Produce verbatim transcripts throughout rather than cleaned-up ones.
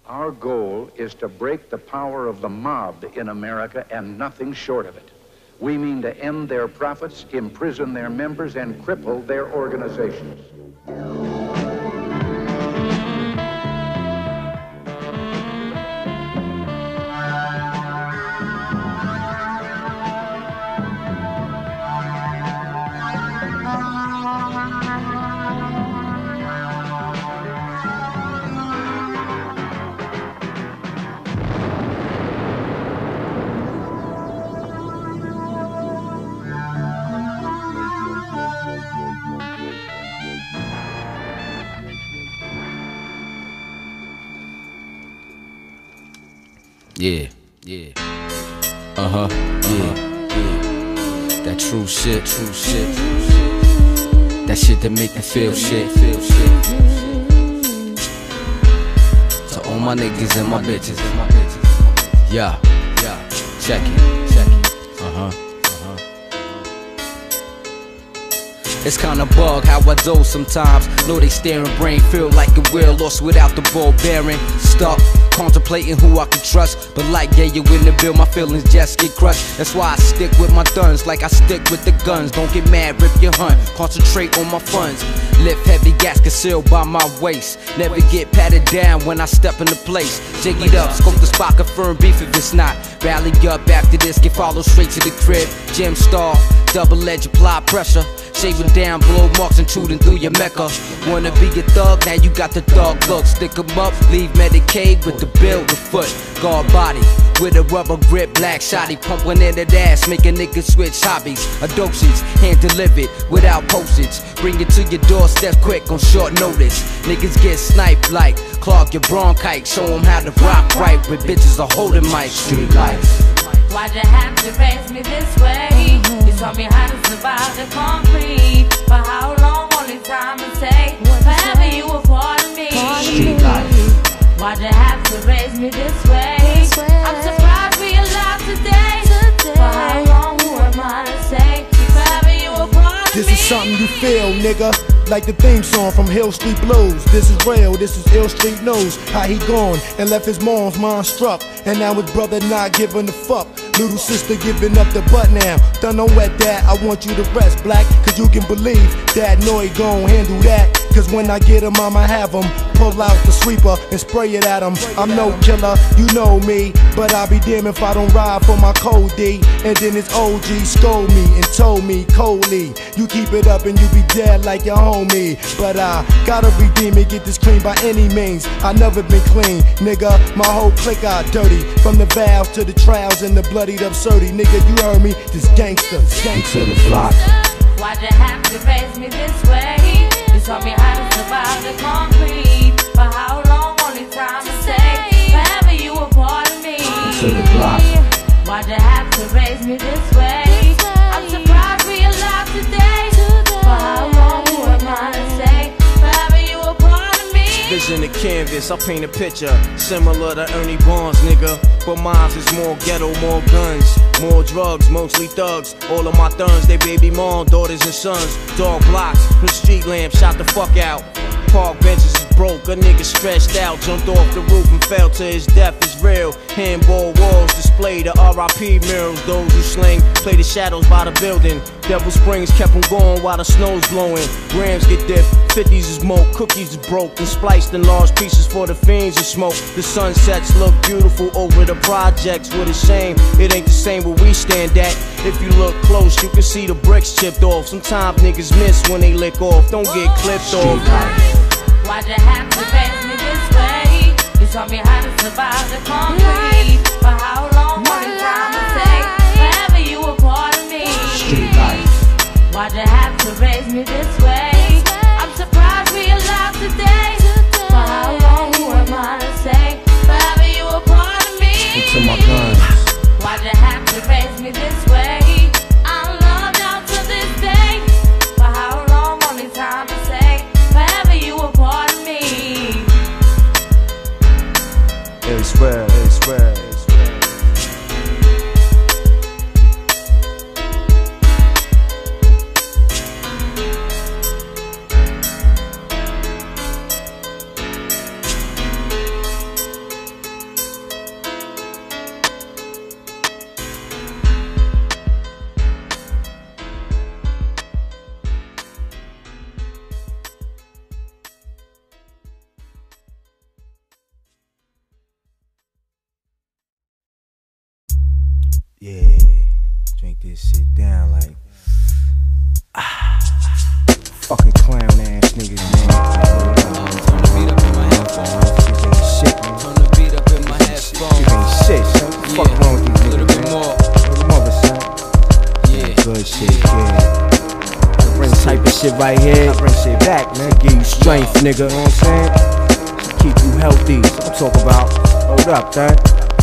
Our goal is to break the power of the mob in America and nothing short of it. We mean to end their profits, imprison their members, and cripple their organizations. Yeah, yeah. Uh-huh, yeah, yeah. That true shit, true shit. That shit that make you feel shit, feel shit. To all my niggas and my bitches. Yeah, yeah. Check it, check it. Uh-huh. It's kinda bug how I doze sometimes. Know they staring, brain feel like a wheel lost without the ball bearing. Stuck, contemplating who I can trust. But like yeah, you in the bill, my feelings just get crushed. That's why I stick with my guns like I stick with the guns. Don't get mad, rip your hunt, concentrate on my funds. Lift heavy gas concealed by my waist. Never get patted down when I step into place. Jiggied up, scope the spot, confirm beef if it's not. Rally up after this, get followed straight to the crib. Gym star, double edge, apply pressure. Shaving down, blow marks, intruding through your mecca. Wanna be a thug, now you got the thug look. Stick 'em up, leave Medicaid with the bill, the foot. Guard body, with a rubber grip, black shotty. Pump one in that ass, make a nigga switch hobbies. A dosage, hand delivered, without postage. Bring it to your doorstep quick on short notice. Niggas get sniped like clog your bronchitis. Show 'em how to rock right with bitches are holding mics. Street life. Why'd you have to raise me this way? You taught me how to survive the concrete. For how long? Only time to say forever you were part of me. Street life. Why'd you have to raise me this way? I'm surprised we alive today. For how long? Who am I to say forever you were part of me? This is something you feel, nigga. Like the theme song from Hill Street Blues. This is real, this is Ill Street knows how he gone and left his mom's mind struck. And now his brother not giving a fuck. Little sister giving up the butt now. Done on wet that, I want you to rest, black. Cause you can believe that Noy gon' handle that. Cause when I get him, I'ma have him pull out the sweeper and spray it at him. I'm no killer, you know me, but I'll be damned if I don't ride for my code D. And then his O G scold me and told me coldly, you keep it up and you be dead like your homie. But I gotta redeem it, get this clean by any means. I never been clean, nigga, my whole clique got dirty. From the valves to the trials and the bloodied absurdity. Nigga, you heard me, this gangster, gangster the block. Why'd you have to raise me this way? You taught me how to survive the concrete. For how long? Only time to say forever you were part of me. To the block. Why'd you have to raise me this way? I'm surprised we alive today. For how long? Who am I to say forever you were part of me? Vision the canvas, I paint a picture similar to Ernie Barnes, nigga. But mine is more ghetto, more guns, more drugs, mostly thugs. All of my thuns, they baby mom, daughters and sons. Dog blocks, put street lamps, shot the fuck out. Park benches is broke, a nigga stretched out. Jumped off the roof and fell to his death is real. Handball walls display the R I P murals. Those who sling play the shadows by the building. Devil Springs kept them going while the snow's blowing. Grams get dipped, fifties is smoke, cookies is broke and spliced in large pieces for the fiends to smoke. The sunsets look beautiful over the projects. What a shame, it ain't the same where we stand at. If you look close, you can see the bricks chipped off. Sometimes niggas miss when they lick off. Don't get clipped off. Why'd you have to raise me this way? You taught me how to survive the concrete. For how long? Only time to say forever you were part of me. Street life. Why'd you have to raise me this way? I'm surprised we alive today. For how long? Who am I to say forever you were part of me? Into my guns. Why'd you have to raise me this way? I'm loved out to this day. For how long? Only time to say forever you were part of me. Elsewhere, elsewhere. Yeah, drink this shit down like ah, fucking clown ass niggas, man. Turn the beat up in my headphones. This ain't shit, man. Turn the beat up in my headphones. This ain't shit, son. What the fuck Yeah, wrong with these a little niggas, bit man? more. Where's the mother, son? Yeah, Good shit, yeah. kid. I bring type of shit right here. I bring shit back, man. Give you strength, nigga. You know what I'm saying? Keep you healthy. So I'm talking about. Hold up, son.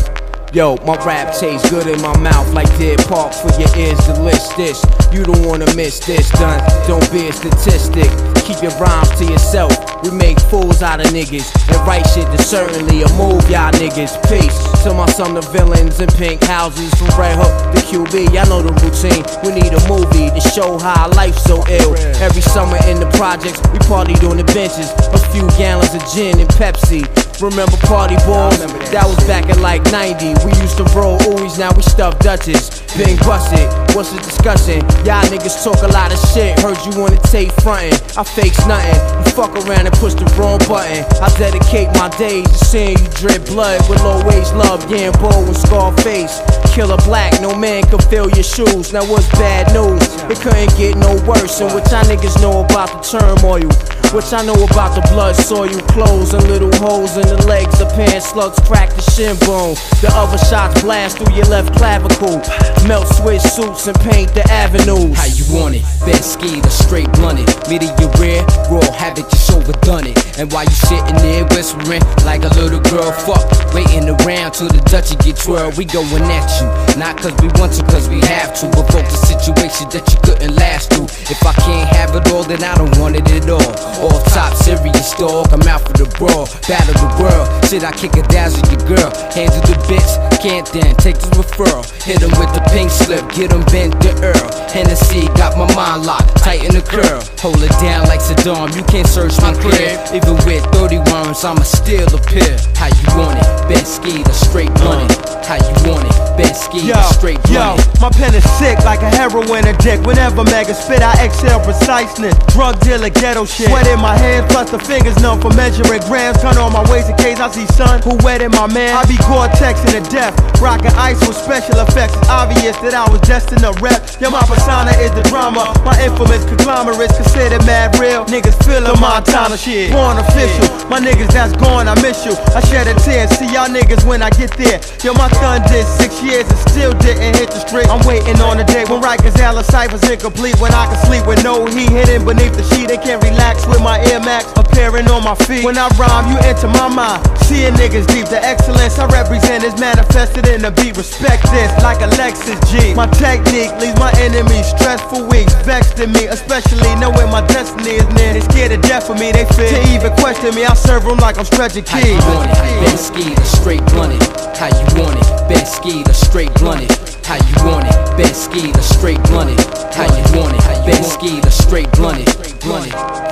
Yo, my rap tastes good in my mouth like Deer Park for your ears to list this. You don't wanna miss this, done. Don't be a statistic. Keep your rhymes to yourself. We make fools out of niggas and write shit to certainly a move y'all niggas. Peace to my son, the villains in pink houses from Red Hook to Q B. Y'all know the routine. We need a movie to show how life's so ill. Every summer in the projects, we partied on the benches. A few gallons of gin and Pepsi. Remember party balls? That was back in like ninety. We used to roll Uis, now we stuff Dutches. Been busted, what's the discussion? Y'all niggas talk a lot of shit. Heard you wanna take frontin', I fakes nothing. You fuck around and push the wrong button. I dedicate my days to seeing you drip blood with low wage love, Gambo and Scarface. Killer Black, no man could fill your shoes. Now what's bad news? It couldn't get no worse. And what y'all niggas know about the turmoil? What y'all know about the blood soil, clothes and little holes in the legs? The pants slugs crack the shin bone. The other shots blast through your left clavicle. Melt switch suits and paint the avenues. How you want it? Best ski, the straight blunted. Medium rare, raw havoc, just overdone it. And while you sitting there whispering like a little girl, fuck, waiting around till the Dutchie get twirled. We going at you, not cause we want to, cause we have to. Evoke the situation that you couldn't last through. If I can't have it all, then I don't want it at all. Off top, serious dog, I'm out for the brawl. Battle the world, shit, I kick it down to your girl. Hands to the bitch, can't then take this referral. Hit him with the pink slip, get him bent to Earl. Hennessy got my mind locked, tighten the curl. Hold it down like Saddam, you can't search my crib. Even with thirty worms, I'ma still appear. How you want it? Best ski, the straight money. How you want it? Best ski, the straight money. Yo, my pen is sick like a heroin addict. Whenever mega spit, I exhale preciseness. Drug dealer, ghetto shit. Sweat in my hands, plus the fingers numb for measuring grams. Turn on my waist in case I see sun. Who wetted my man? I be Gore-Tex in the death. Rockin' ice with special effects. It's obvious that I was destined to rep. Yo, my persona is the drama. My infamous conglomerates considered mad real. Niggas feelin' Montana shit. Born official. My niggas that's gone, I miss you. I shed a tear. See y'all niggas when I get there. Yo, my thun did six years and still didn't hit the street. I'm waiting on the day when Rikers Hella ciphers incomplete. When I can sleep with no heat hidden beneath the sheet. They can't relax with my Air Max appearing on my feet. When I rhyme, you enter my mind. Seeing niggas deep. The excellence I represent is manifested in the beat. Respect this like a Lexus G. My technique leaves my enemies stressed for weeks. Vexed in me, especially knowing my destiny is near. They scared to death for me, they fear to even question me. I serve them like I'm stretching How keys. you want it? Best ski, the straight blunted. How you want it? Best ski, the straight blunted. How you want it? Best ski, the straight blunted. How you want it? Best ski, the straight blunted. Blunted.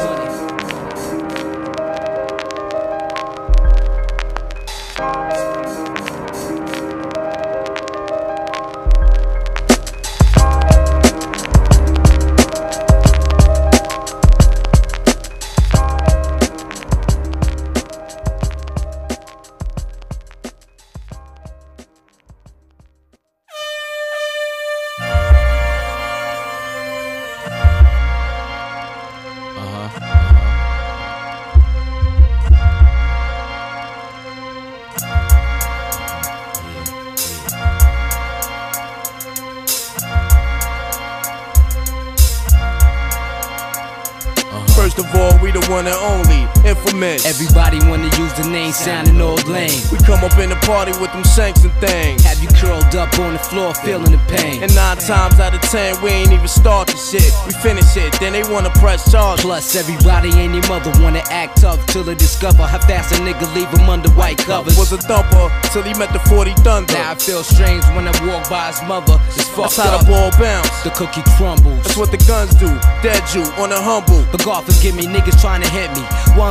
First of all, we the one and only, infamous. Everybody wanna use the name, sounding old lame. We come up in the party with them shanks and things. Have you curled up on the floor, feeling the pain. And nine times out of ten, we ain't even start the shit. We finish it, then they wanna press charges. Plus, everybody and their mother wanna act tough till they discover how fast a nigga leave them under white covers. Was a thumper till he met the forty Thunder. Now I feel strange when I walk by his mother. It's fucked That's how up. the ball bounce. The cookie crumbles. That's what the guns do. Dead you on the humble. But God forgive me, niggas trying to hit me. One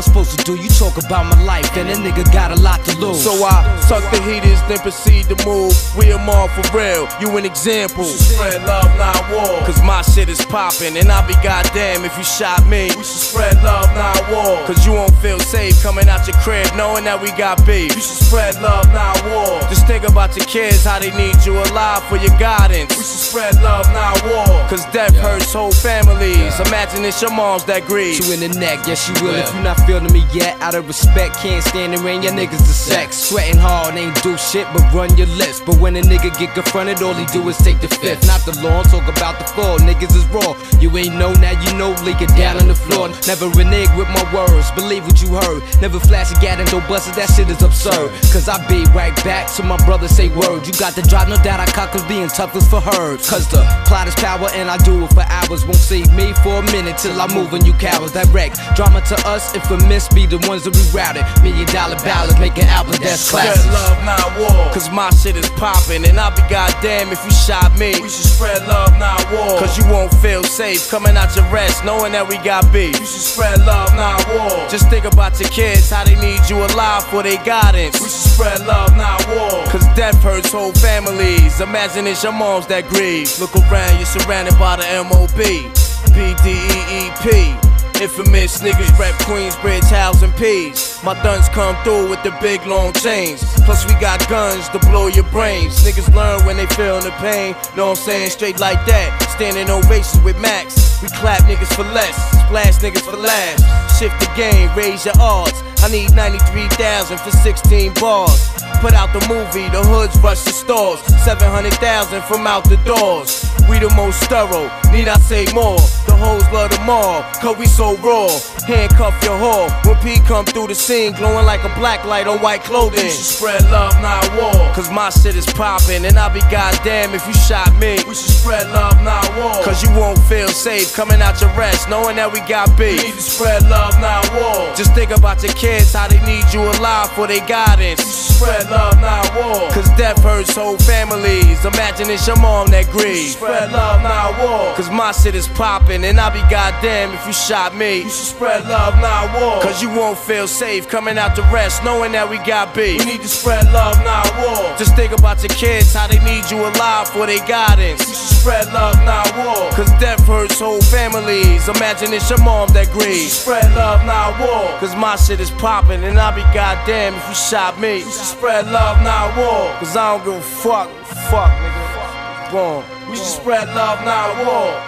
supposed to do? You talk about my life, and a nigga got a lot to lose. So I suck the heaters, then proceed to move. We am all for real, you an example. Spread love, not war. Cause my shit is poppin', and I'll be goddamn if you shot me. We should spread love, not war. Cause you won't feel safe coming out your crib knowing that we got beef. You should spread love, not war. Just think about your kids, how they need you alive for your guidance. We should spread love, not war. Cause death hurts whole families. Imagine it's your moms that grieve. You in the neck, yes you will. If you not feeling me yet, out of respect, can't stand around your niggas to sex. Sweating hard, ain't do shit but run your lips. But when a nigga get confronted, all he do is take the fifth. Not the law, talk about the fall. Niggas is raw. You ain't know, now you know. Leak it down on the floor. Never renege with my words. Believe what you heard. Never flash a gat and don't bust it. That shit is absurd. Cause I be right back. So my brother say word. You got the drive, no doubt I cock cause being tough is for her. Cause the plot is power and I do it for hours. Won't save me for a minute till I move and you cowards. Direct drama to us. Infamous be the ones that we routed. Million dollar ballads making albums that's classic. Spread love, not war. Cause my shit is poppin', and I'll be goddamn if you shot me. We should spread love, not war. Cause you won't feel safe coming out your rest knowing that we got beef. You should spread love, not war. Just think about your kids, how they need you alive for their guidance. We should spread love, not war. Cause death hurts whole families. Imagine it's your moms that grieve. Look around, you're surrounded by the M O B, P D E E P. Infamous niggas rep Queensbridge, Housing P's. My thuns come through with the big long chains. Plus we got guns to blow your brains. Niggas learn when they feel the pain. Know I'm saying, straight like that. Standing ovations with Max. We clap niggas for less, splash niggas for last. Shift the game, raise your odds. I need ninety-three thousand for sixteen bars. Put out the movie, the hoods rush the stores. seven hundred thousand from out the doors. We the most thorough, need I say more? The hoes love the mall, cause we so raw. Handcuff your whore, when P come through the scene, glowing like a black light on white clothing. You should spread love, not war. Cause my shit is poppin', and I'll be goddamn if you shot me. We should spread love, not war. Cause you won't feel safe coming out your rest, knowing that we got beef. We need to spread love, not war. Just think about your kids, how they need you alive for their guidance. You should spread love, not war. Cause death hurts whole families. Imagine it's your mom that grieves. Spread love, not war. Cause my shit is poppin', and I'll be goddamn if you shot me. You should spread love, not war. Cause you won't feel safe coming out to rest, knowing that we got beef. We need to spread love, not war. Just think about your kids, how they need you alive for their guidance. You should spread love, not war. Cause death hurts whole families. Imagine it's your mom that grieves. Spread love, not war. Cause my shit is poppin', and I'll be goddamn if you shot me. You should spread love, not war. Cause I don't give a fuck, fuck, nigga. Boom. We should spread love, not war.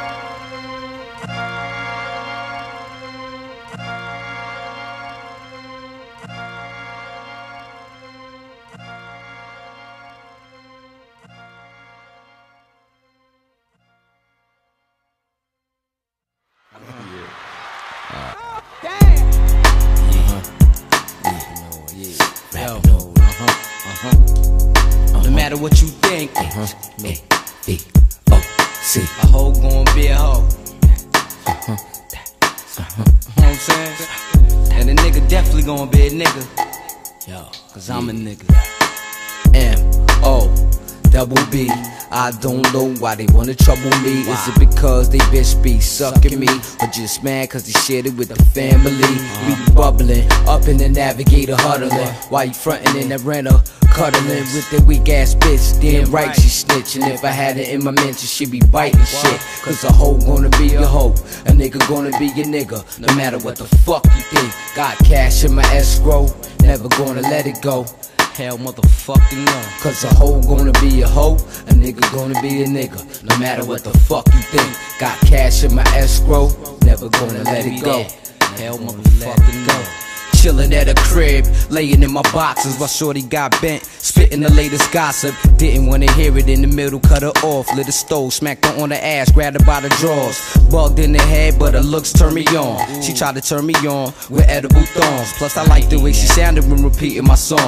No matter what you think, uh-huh. A, B, O, C. A hoe gon' be a hoe. Uh-huh. Uh-huh. You know what I'm saying? And a nigga definitely gon' be a nigga. Yo, cause I'm a nigga. M O double B. I don't know why they wanna trouble me. Wow. Is it because they bitch be sucking me, or just mad cause they shared it with the family? Uh-huh. We bubbling up in the Navigator huddling, while you frontin' in the renter, cuddling with that weak ass bitch. Damn right she snitching. If I had it in my mention, she be biting shit. Cause a hoe gonna be a hoe, a nigga gonna be a nigga, no matter what the fuck you think. Got cash in my escrow, never gonna let it go. Hell motherfucking no. Cause a hoe gonna be a hoe, a nigga gonna be a nigga, no matter what the fuck you think. Got cash in my escrow, never gonna let it go. Hell motherfucking no. Chillin' at a crib, layin' in my boxes while shorty got bent, spittin' the latest gossip. Didn't wanna hear it in the middle, cut her off. Lit a stove, smacked her on the ass, grabbed her by the drawers. Bugged in the head, but her looks turned me on. She tried to turn me on with edible thongs. Plus I liked the way she sounded when repeating my songs. From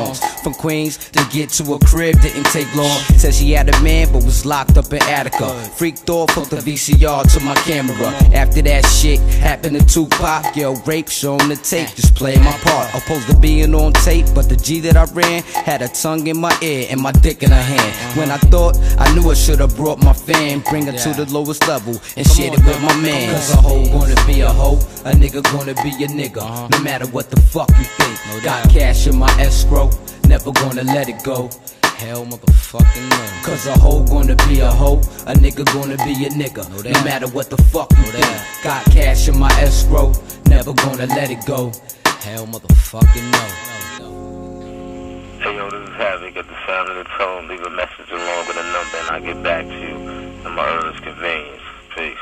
from Queens to get to a crib didn't take long. Said she had a man but was locked up in Attica. Freaked off, hooked the V C R to my camera. After that shit happened to Tupac, yo, rape shown the tape, just playing my part. Opposed to being on tape, but the G that I ran had a tongue in my ear and my dick in her hand. When I thought I knew I should've brought my fam, bring her to the lowest level and shared it with my man. Cause a hoe gonna be a hoe, a nigga gonna be a nigga, no matter what the fuck you think. Got cash in my escrow, never gonna let it go. Hell motherfucking no. Cause a hoe gonna be a hoe, a nigga gonna be a nigga, no matter what the fuck you think. Got cash in my escrow, never gonna let it go. Hell motherfucking no. Hey yo, this is Havoc at the sound of the tone. Leave a message along with a number and I'll get back to you in my earliest convenience. Peace.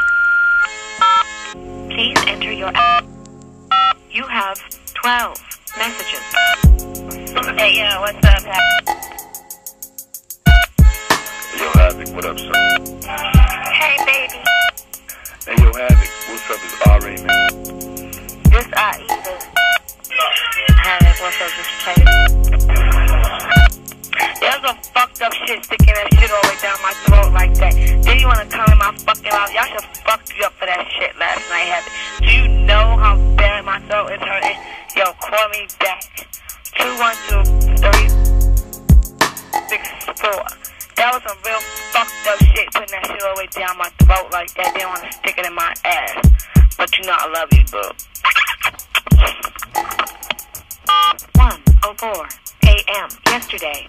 Please enter your app. You have twelve messages. Hey yo, what's up, Havoc? Yo, Havoc, what up, son? Hey, baby. Hey yo, Havoc, what's up? It's R A, man. This I either. Havoc, what's up? This Chase. There's some fucked up shit sticking that shit all the way down my throat like that. Then you wanna come in my fucking mouth? Y'all should fuck you up for that shit last night, Havoc. Do you know how bad my throat is hurting? Yo, call me back. two one two, three six four. That was some real fucked up shit, putting that shit all the way down my throat like that. They don't want to stick it in my ass. But you know I love you, boo. one oh four A M yesterday.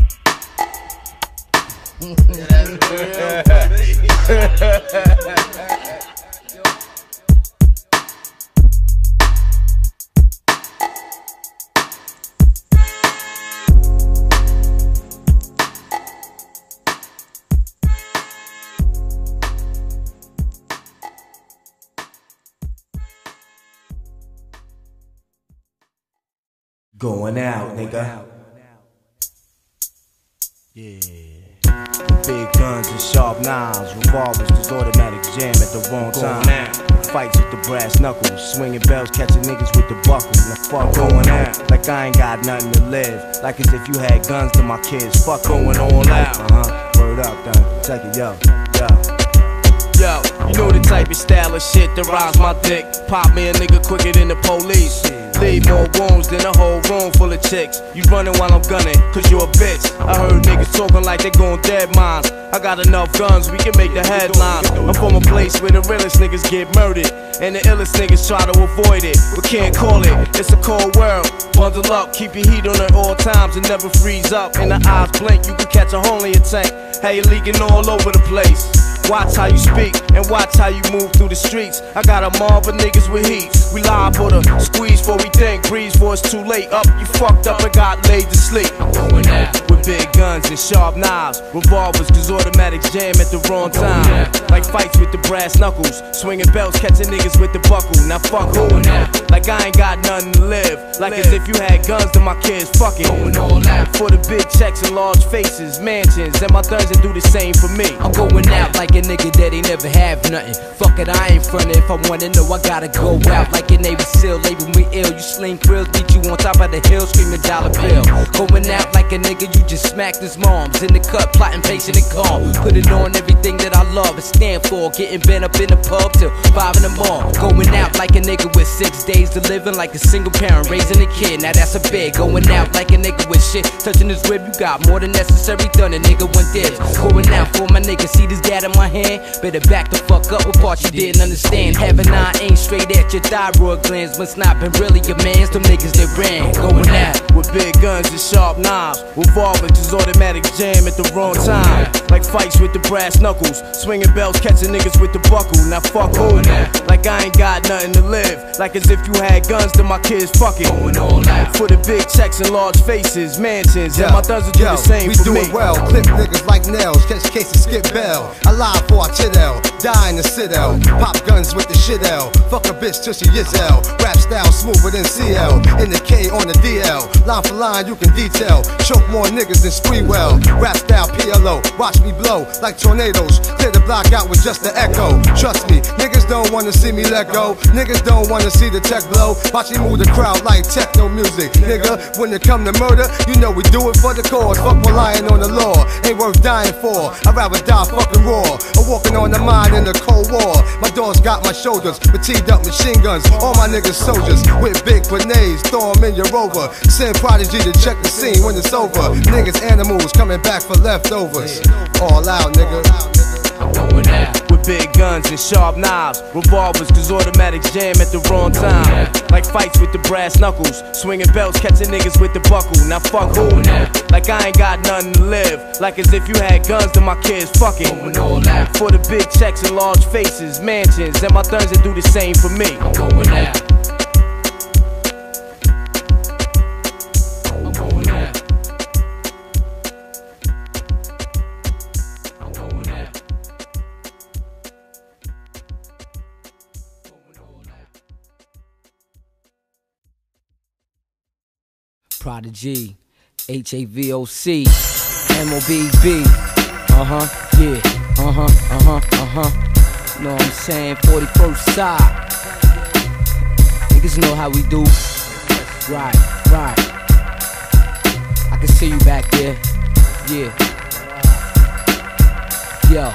Going out, nigga. Yeah. Big guns and sharp knives, revolvers, this automatic jam at the wrong time. Fights with the brass knuckles, swinging bells, catching niggas with the buckle. Now fuck going out, like I ain't got nothing to live. Like as if you had guns to my kids. Fuck going on out. Uh huh. Word up, done. Check it, yo, yo. Yo, you know the type of style of shit that rides my dick. Pop me a nigga quicker than the police. Leave more wounds than a whole room full of chicks. You running while I'm gunning, cause you a bitch. I heard niggas talking like they gon' dead mines. I got enough guns, we can make the headlines. I'm from a place where the realest niggas get murdered, and the illest niggas try to avoid it, but can't call it. It's a cold world. Bundle up, keep your heat on at all times and never freeze up. In the eyes blink, you can catch a hole in your tank. How you leaking all over the place. Watch how you speak and watch how you move through the streets. I got a mob of niggas with heat. We live for the squeeze before we think, breeze before it's too late. Up, you fucked up and got laid to sleep. I'm going out with big guns and sharp knives, revolvers, cause automatics jam at the wrong time. Like fights with the brass knuckles, swinging belts, catching niggas with the buckle. Now fuck going out, like I ain't got nothing to live. Like as if you had guns to my kids, fuck it. For the big checks and large faces, mansions, and my thuns that do the same for me. I'm going out like a nigga that ain't never have nothing. Fuck it, I ain't frontin'. If I wanna know, I gotta go out like a Navy SEAL, label me ill. You sling krills, beat you on top of the hill, screaming dollar bill. Going out like a nigga, you just smacked his moms. In the cut, plotting, patient and calm. Put it on everything that I love and stand for. Getting bent up in the pub till five in the morning. Going out like a nigga with six days to living, like a single parent raising a kid. Now that's a big. Going out like a nigga with shit touching his rib. You got more than necessary done. A nigga went this. Going out for my nigga, see this dad in my hand. Better back the fuck up with parts you didn't understand. Having nine aim straight at your thyroid glands, but it's not been really your mans. Them niggas that ran. Going out with big guns and sharp knives, revolvers, just automatic jam at the wrong time. Like fights with the brass knuckles, swinging belts, catching niggas with the buckle. Now fuck going out, like I ain't got nothing to live. Like as if you had guns to my kids, fuck it. For the big checks and large faces, mansions, and my thuns will do the same we for do me. It well, clip niggas like nails, catch cases, skip bell. Alive for our chit-el, die in the sit-el. Pop guns with the shit-el, fuck a bitch till she is-el. Rap style smoother than C L, in the K on the D L. Line for line you can detail, choke more niggas than Spreewell. Rap style P L O, watch me blow like tornadoes. Clear the block out with just the echo. Trust me, niggas don't wanna see me let go. Niggas don't wanna see the tech blow. Watch me move the crowd like techno music. Nigga, when it come to murder, you You know we do it for the cause. Fuck relying on the law. Ain't worth dying for. I'd rather die fucking raw or walking on the mine in the Cold War. My dogs got my shoulders with teed up machine guns. All my niggas soldiers with big grenades. Throw them in your Rover. Send Prodigy to check the scene when it's over. Niggas animals coming back for leftovers. All out, nigga. With big guns and sharp knives, revolvers, cause automatics jam at the wrong time. Like fights with the brass knuckles, swinging belts, catching niggas with the buckle. Now fuck who? Like I ain't got nothing to live. Like as if you had guns to my kids fucking. For the big checks and large faces, mansions, and my thuns that do the same for me. I'm going out. Prodigy, H A V O C, M O B B, uh-huh, yeah, uh-huh, uh-huh, uh-huh, know what I'm saying, forty-first side, niggas know how we do, right, right, I can see you back there, yeah, yo.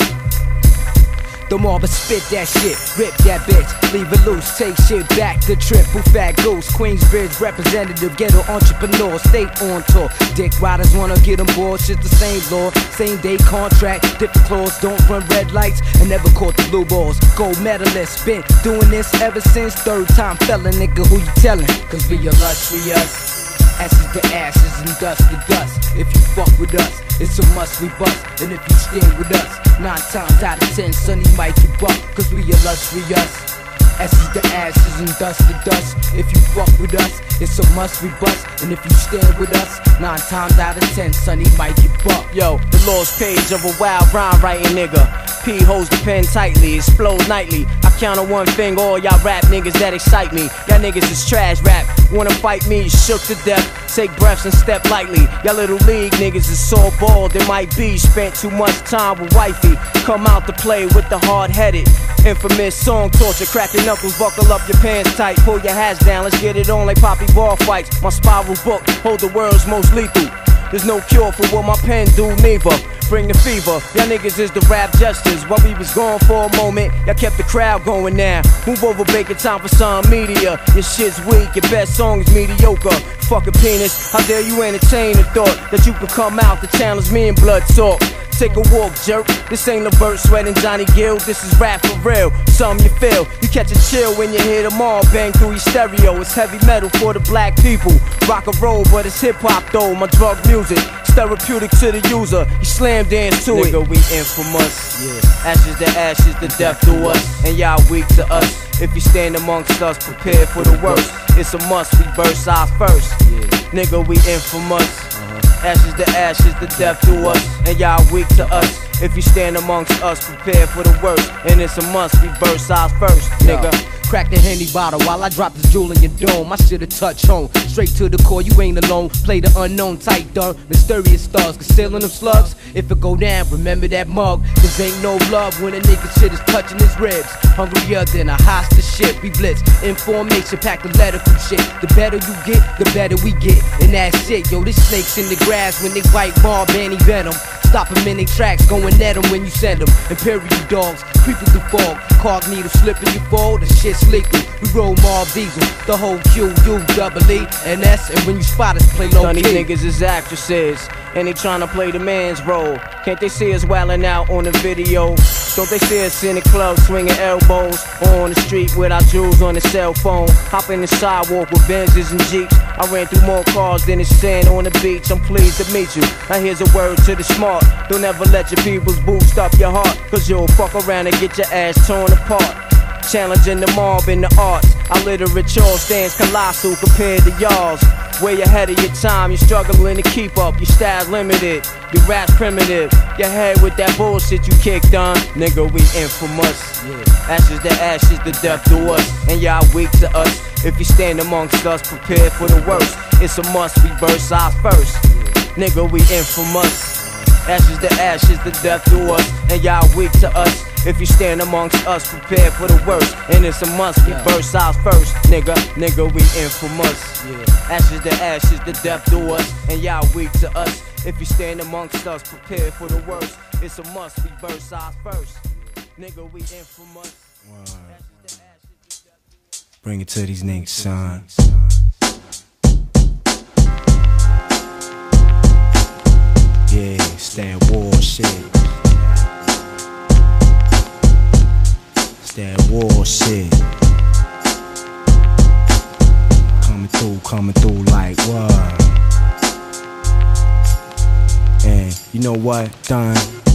The mob spit that shit, rip that bitch, leave it loose, take shit back, the triple fat goose, Queensbridge representative, ghetto entrepreneur, state on tour, dick riders wanna get on board, shit the same law, same day contract, different clause, don't run red lights, and never caught the blue balls, gold medalist, been doing this ever since, third time felon, nigga, who you tellin', cause we illustrious. Ashes to ashes and dust to dust. If you fuck with us, it's a must we bust. And if you stand with us, nine times out of ten, sonny might get buck. Cause we illustrious. Ashes to ashes and dust to dust. If you fuck with us, it's a must we bust. And if you stand with us, nine times out of ten, sonny might get buck. Yo, the lost page of a wild rhyme writing nigga. P holds the pen tightly, explode nightly. I count on one thing, all y'all rap niggas that excite me. Y'all niggas is trash rap, wanna fight me, shook to death. Take breaths and step lightly. Y'all little league niggas is so bald, it might be. Spent too much time with wifey. Come out to play with the hard-headed. Infamous song torture, crack your knuckles, buckle up your pants tight. Pull your hats down, let's get it on like Poppy Ball fights. My spiral book, hold the world's most lethal. There's no cure for what my pen do, neither. Bring the fever, y'all niggas is the rap jesters. While we was gone for a moment, y'all kept the crowd going now. Move over, bacon time for some media. Your shit's weak, your best song is mediocre. Fucking penis, how dare you entertain the thought that you could come out to challenge me in blood talk. Take a walk, jerk. This ain't Levert, Sweat, and Johnny Gill. This is rap for real. Something you feel. You catch a chill when you hear them all bang through your stereo. It's heavy metal for the black people. Rock and roll, but it's hip hop though. My drug music, therapeutic to the user. You slam dance to it. Nigga, we infamous. Yeah. Ashes to ashes, the death to us, and y'all weak to us. If you stand amongst us, prepare for the worst. It's a must. We burst eyes first. Yeah. Nigga, we infamous. Ashes to ashes, the death to us, and y'all weak to us. If you stand amongst us, prepare for the worst, and it's a must, we burst eyes first, nigga. Crack the Henny bottle while I drop this jewel in your dome. My shit'll touch home, straight to the core, you ain't alone. Play the unknown tight, dog, mysterious stars, concealing them slugs. If it go down, remember that mug. Cause ain't no love when a nigga shit is touching his ribs. Hungrier than a hostile shit, we blitz. Information, pack the letter from shit. The better you get, the better we get. And that's it, yo, this snake's in the grass when they bite Bob and he venom. Stop them in their tracks, going at them when you send them. Imperial dogs, creeping through fog. Cog needle slipping you fall, the shit's leaking. We roll Marv Diesel, the whole Q, U, double E, and S. And when you spot us, play low key. These niggas is actresses, and they tryna play the man's role. Can't they see us wildin' out on the video? Don't they see us in the club swinging elbows? Or on the street with our jewels on the cell phone? Hop in the sidewalk with Benzes and Jeeps. I ran through more cars than it's sand on the beach. I'm pleased to meet you. Now here's a word to the smart. Don't ever let your peoples boost up your heart, cause you'll fuck around and get your ass torn apart. Challenging the mob in the arts. Our literature stands colossal compared to y'all's. Way ahead of your time, you're struggling to keep up. Your style's limited, your rap's primitive. Your head with that bullshit you kicked on. Nigga, we infamous. Yeah. Ashes to ashes, the death to us, and y'all weak to us. If you stand amongst us, prepare for the worst. It's a must, we burst eyes first. Yeah. Nigga, we infamous. Ashes to ashes, the death to us, and y'all weak to us. If you stand amongst us, prepare for the worst. And it's a must, we burst out first. Nigga, nigga, we infamous. Ashes to ashes, the death to us. And y'all weak to us. If you stand amongst us, prepare for the worst. It's a must, we burst out first. Nigga, we infamous. Bring it to these niggas, son. Yeah, stand war shit. Stand war shit. Coming through, coming through like what? And you know what, done?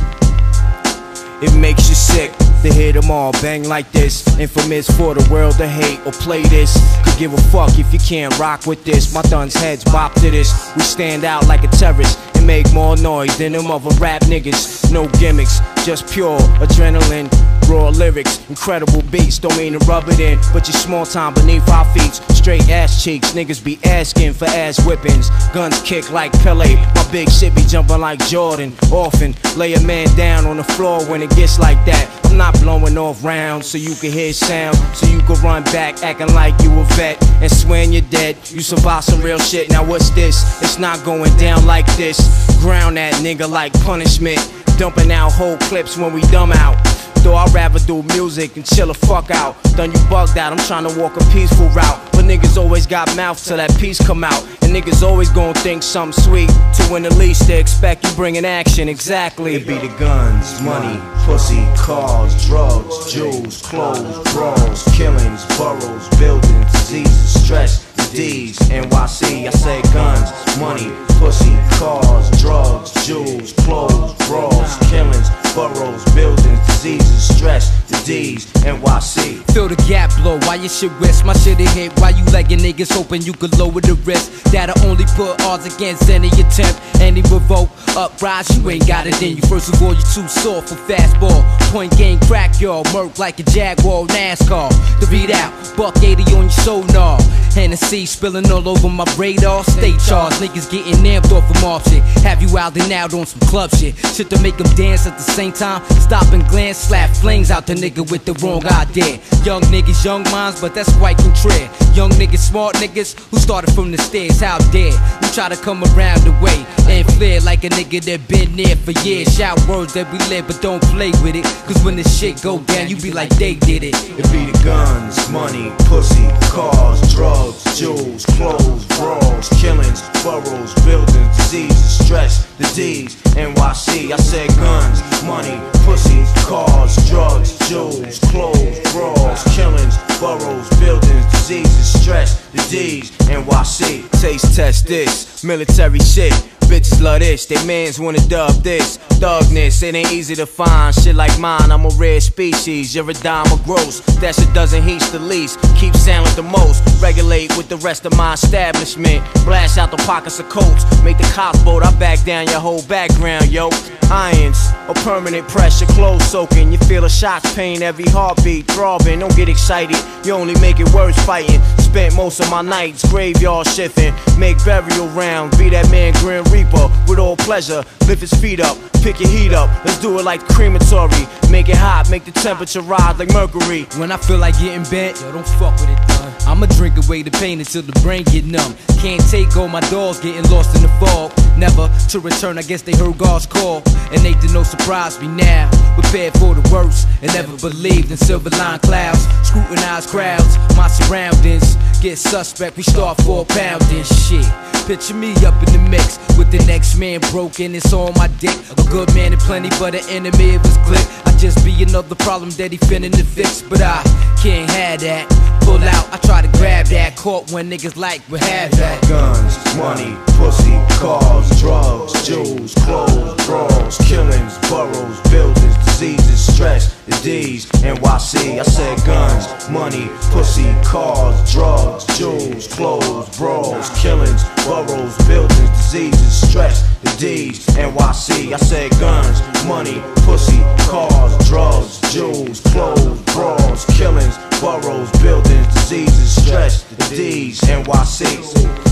It makes you sick to hear them all bang like this. Infamous for the world to hate or play this. Could give a fuck if you can't rock with this. My thuns heads bop to this. We stand out like a terrorist and make more noise than them other rap niggas. No gimmicks, just pure adrenaline. Raw lyrics, incredible beats, don't mean to rub it in, but you're small time beneath our feet. Straight ass cheeks, niggas be asking for ass whippings. Guns kick like Pele, my big shit be jumping like Jordan. Often lay a man down on the floor when it gets like that. I'm not blowing off rounds so you can hear sound, so you can run back acting like you a vet and swearing you're dead. You survive some real shit, now what's this? It's not going down like this. Ground that nigga like punishment, dumping out whole clips when we dumb out. Though I'd rather do music and chill the fuck out. Done you bugged out, I'm trying to walk a peaceful route. But niggas always got mouth till that piece come out. And niggas always gon' think something sweet. To win the least they expect you bringing action, exactly. It be the guns, money, pussy, cars, drugs, jewels, clothes, brawls, killings, boroughs, buildings, diseases, stress, D's, N Y C. I say guns, money, pussy, cars, drugs, jewels, clothes, brawls, killings, boroughs, buildings, diseases, stress, the D's, N Y C. Feel the gap blow, why your shit risk? My shit hit, why you legging niggas hoping you could lower the risk? That'll only put odds against any attempt, any revolt, uprise, you ain't got it in you. First of all, you too soft for fastball. Point game crack, y'all, murk like a Jaguar, NASCAR. The read out, buck eighty on your sonar. Hennessy spilling all over my radar. Stay charged, niggas getting amped off of mob shit. Have you out and out on some club shit? Shit to make them dance at the same time. Stop and glance, slap flings out the nigga with the wrong idea. Young niggas, young minds, but that's quite contrary. Young niggas, smart niggas who started from the stairs. How dare you try to come around the way and flare like a nigga that been there for years. Shout words that we live, but don't play with it. Cause when this shit go down, you be like they did it. It be the guns, money, pussy, cars, drugs, jewels, clothes, brawls, killings, boroughs, buildings, diseases, stress, the D's, N Y C. I said guns, money, pussy, cars, drugs, jewels, clothes, brawls, killings, boroughs, buildings, diseases, stress, the D's, N Y C. Taste test this, military shit. Bitches love this, they mans wanna dub this. Thugness, it ain't easy to find. Shit like mine, I'm a rare species. You're a dime or gross. That shit doesn't heat the least. Keep sound like the most. Regulate with the rest of my establishment. Blast out the pockets of coats. Make the cops boat, I back down your whole background, yo. Irons, a permanent pressure, clothes soaking. You feel a shock's pain, every heartbeat throbbing. Don't get excited, you only make it worse fighting. Spent most of my nights graveyard shifting. Make burial rounds, be that man Grim Reaper with all pleasure. Lift his feet up, pick your heat up. Let's do it like crematory. Make it hot, make the temperature rise like mercury. When I feel like getting bent, yo, don't fuck with it, done. I'ma drink away the pain until the brain get numb. Can't take all my dogs getting lost in the fog. Never to return, I guess they heard God's call. And Nathan, no surprise me now. Prepared for the worst and never believed in silver line clouds. Scrutinize crowds, my surroundings. Get suspect, we start four pounding shit. Picture me up in the mix with the next man broken, it's on my dick. A good man and plenty, but an enemy of his clique. I just be another problem that he finna to fix, but I can't have that. Pull out, I try to grab that. Caught when niggas like we have that. Guns, money, pussy, cars, drugs, jewels, clothes, brawls, killings, boroughs, buildings, diseases, stress, the D's, N Y C. I said guns, money, pussy, cars, drugs, jewels, clothes, brawls, killings, boroughs, buildings, diseases, stress, the D's, N Y C. I said guns, money, pussy, cars, drugs, jewels, clothes, brawls, killings, boroughs, buildings, diseases, stress, the D's, N Y C.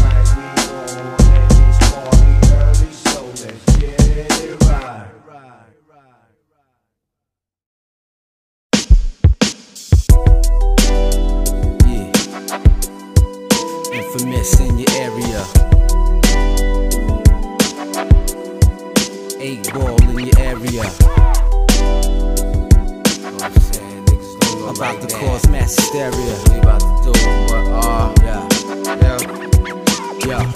eight ball in your area. About to cause mass hysteria. We about to do what are, yeah, yeah, yeah.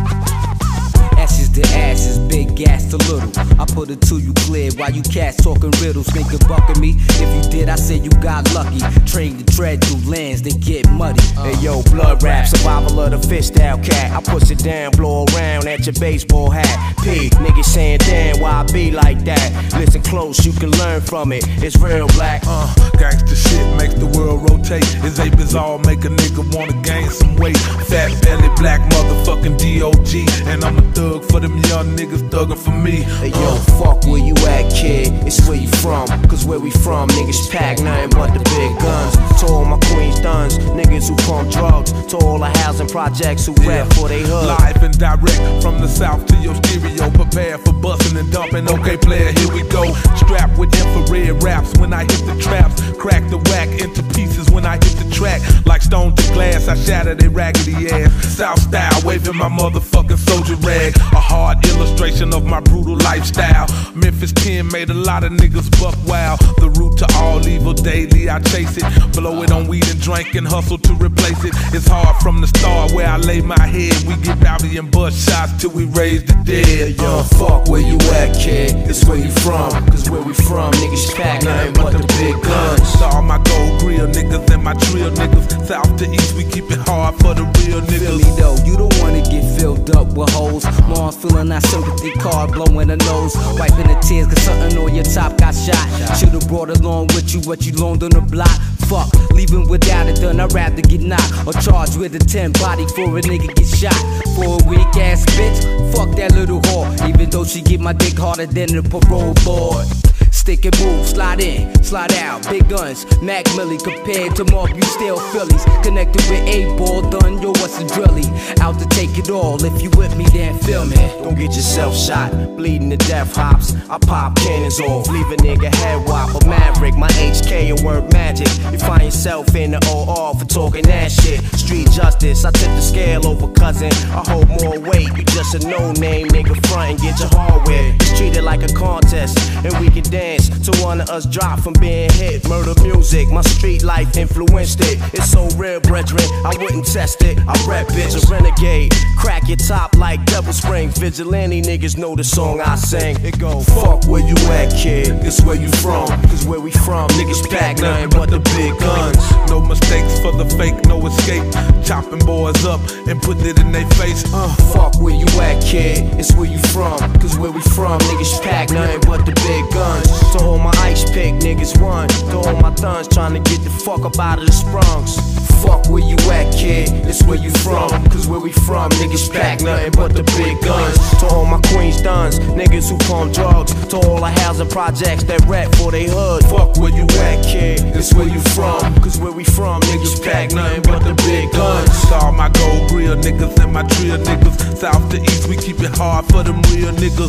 Ashes to ashes, big gas to little. I put it to you clear while you cats talking riddles. Think of bucking me. If you did, I said you got lucky. Train to tread through lands that get muddy. Uh. Hey yo, blood rap, survival of the fish style cat. I push it down, blow around at your baseball hat. P, niggas saying damn, why I be like that? Listen close, you can learn from it. It's real black. Uh, gangsta shit makes the world rotate. It's a bizarre, make a nigga wanna gain some weight. Fat belly, black motherfucking D O G. And I'm a thug for them young niggas thuggin' for me. Hey yo, fuck where you at, kid, it's where you from. Cause where we from, niggas pack nothing but the big guns. To all my queens duns, niggas who pump drugs. To all the housing projects who yeah. rap for they hood. Live and direct from the south to your stereo. Prepare for busting and dumping, okay player, here we go. Strapped with infrared raps when I hit the traps. Crack the whack into pieces when I hit the track. Like stone to glass, I shatter their raggedy ass. South style, waving my motherfucking soldier rag. A hard illustration of my brutal lifestyle. Memphis ten made a lot of niggas buck wild. The root to all evil daily, I chase it. Blow it on weed and drink and hustle to replace it. It's hard from the start where I lay my head. We get rowdy and bust shots till we raise the dead. Yo, fuck where you at, kid, it's where you from. Cause where we from, niggas pack nothing but the big guns. All my gold grill niggas and my drill niggas. South to east, we keep it hard for the real niggas. Feel me though, you don't wanna get filled up with hoes. Mom's feeling that sympathy card, blowing her nose. Wiping the tears cause something on your top got shot. Should've brought along with you what you loaned on the block. Fuck, leaving without it done, I'd rather get knocked. Or charged with a ten body for a nigga get shot. For a weak ass bitch, fuck that little whore. Even though she get my dick harder than the parole board. Stick and move, slide in, slide out, big guns, Mac Millie compared to more you still Phillies. Connected with eight ball, done, yo, what's a drilly? Out to take it all, if you with me, then feel me. Don't get yourself shot, bleeding to death hops. I pop cannons off, leave a nigga head wop. A maverick, my H K and work magic. You find yourself in the O R for talking that shit. Street justice, I tip the scale over cousin. I hold more weight, you just a no-name nigga front and get your hardware. It's treated like a contest, and we can dance to one of us drop from being hit. Murder music, my street life influenced it. It's so real, brethren, I wouldn't test it. I rap bitch, a renegade. Crack your top like Devil Springs. Vigilante niggas know the song I sing. It go, fuck where you at, kid, it's where you from. Cause where we from, niggas pack nothing but the big guns. No mistakes for the fake, no escape. Chopping boys up and putting it in their face. Uh, fuck where you at, kid, it's where you from. Cause where we from, niggas pack nothing but the big guns. To all my ice pick niggas run. To all my thuns trying to get the fuck up out of the sprungs. Fuck where you at, kid, it's where you from. Cause where we from, niggas pack nothing but the big guns. To all my queens duns, niggas who pump drugs. To all the housing projects that rap for they hood. Fuck where you at, kid, it's where you from. Cause where we from, niggas pack nothing but the big guns. All my gold grill niggas and my drill niggas. South to east, we keep it hard for them real niggas.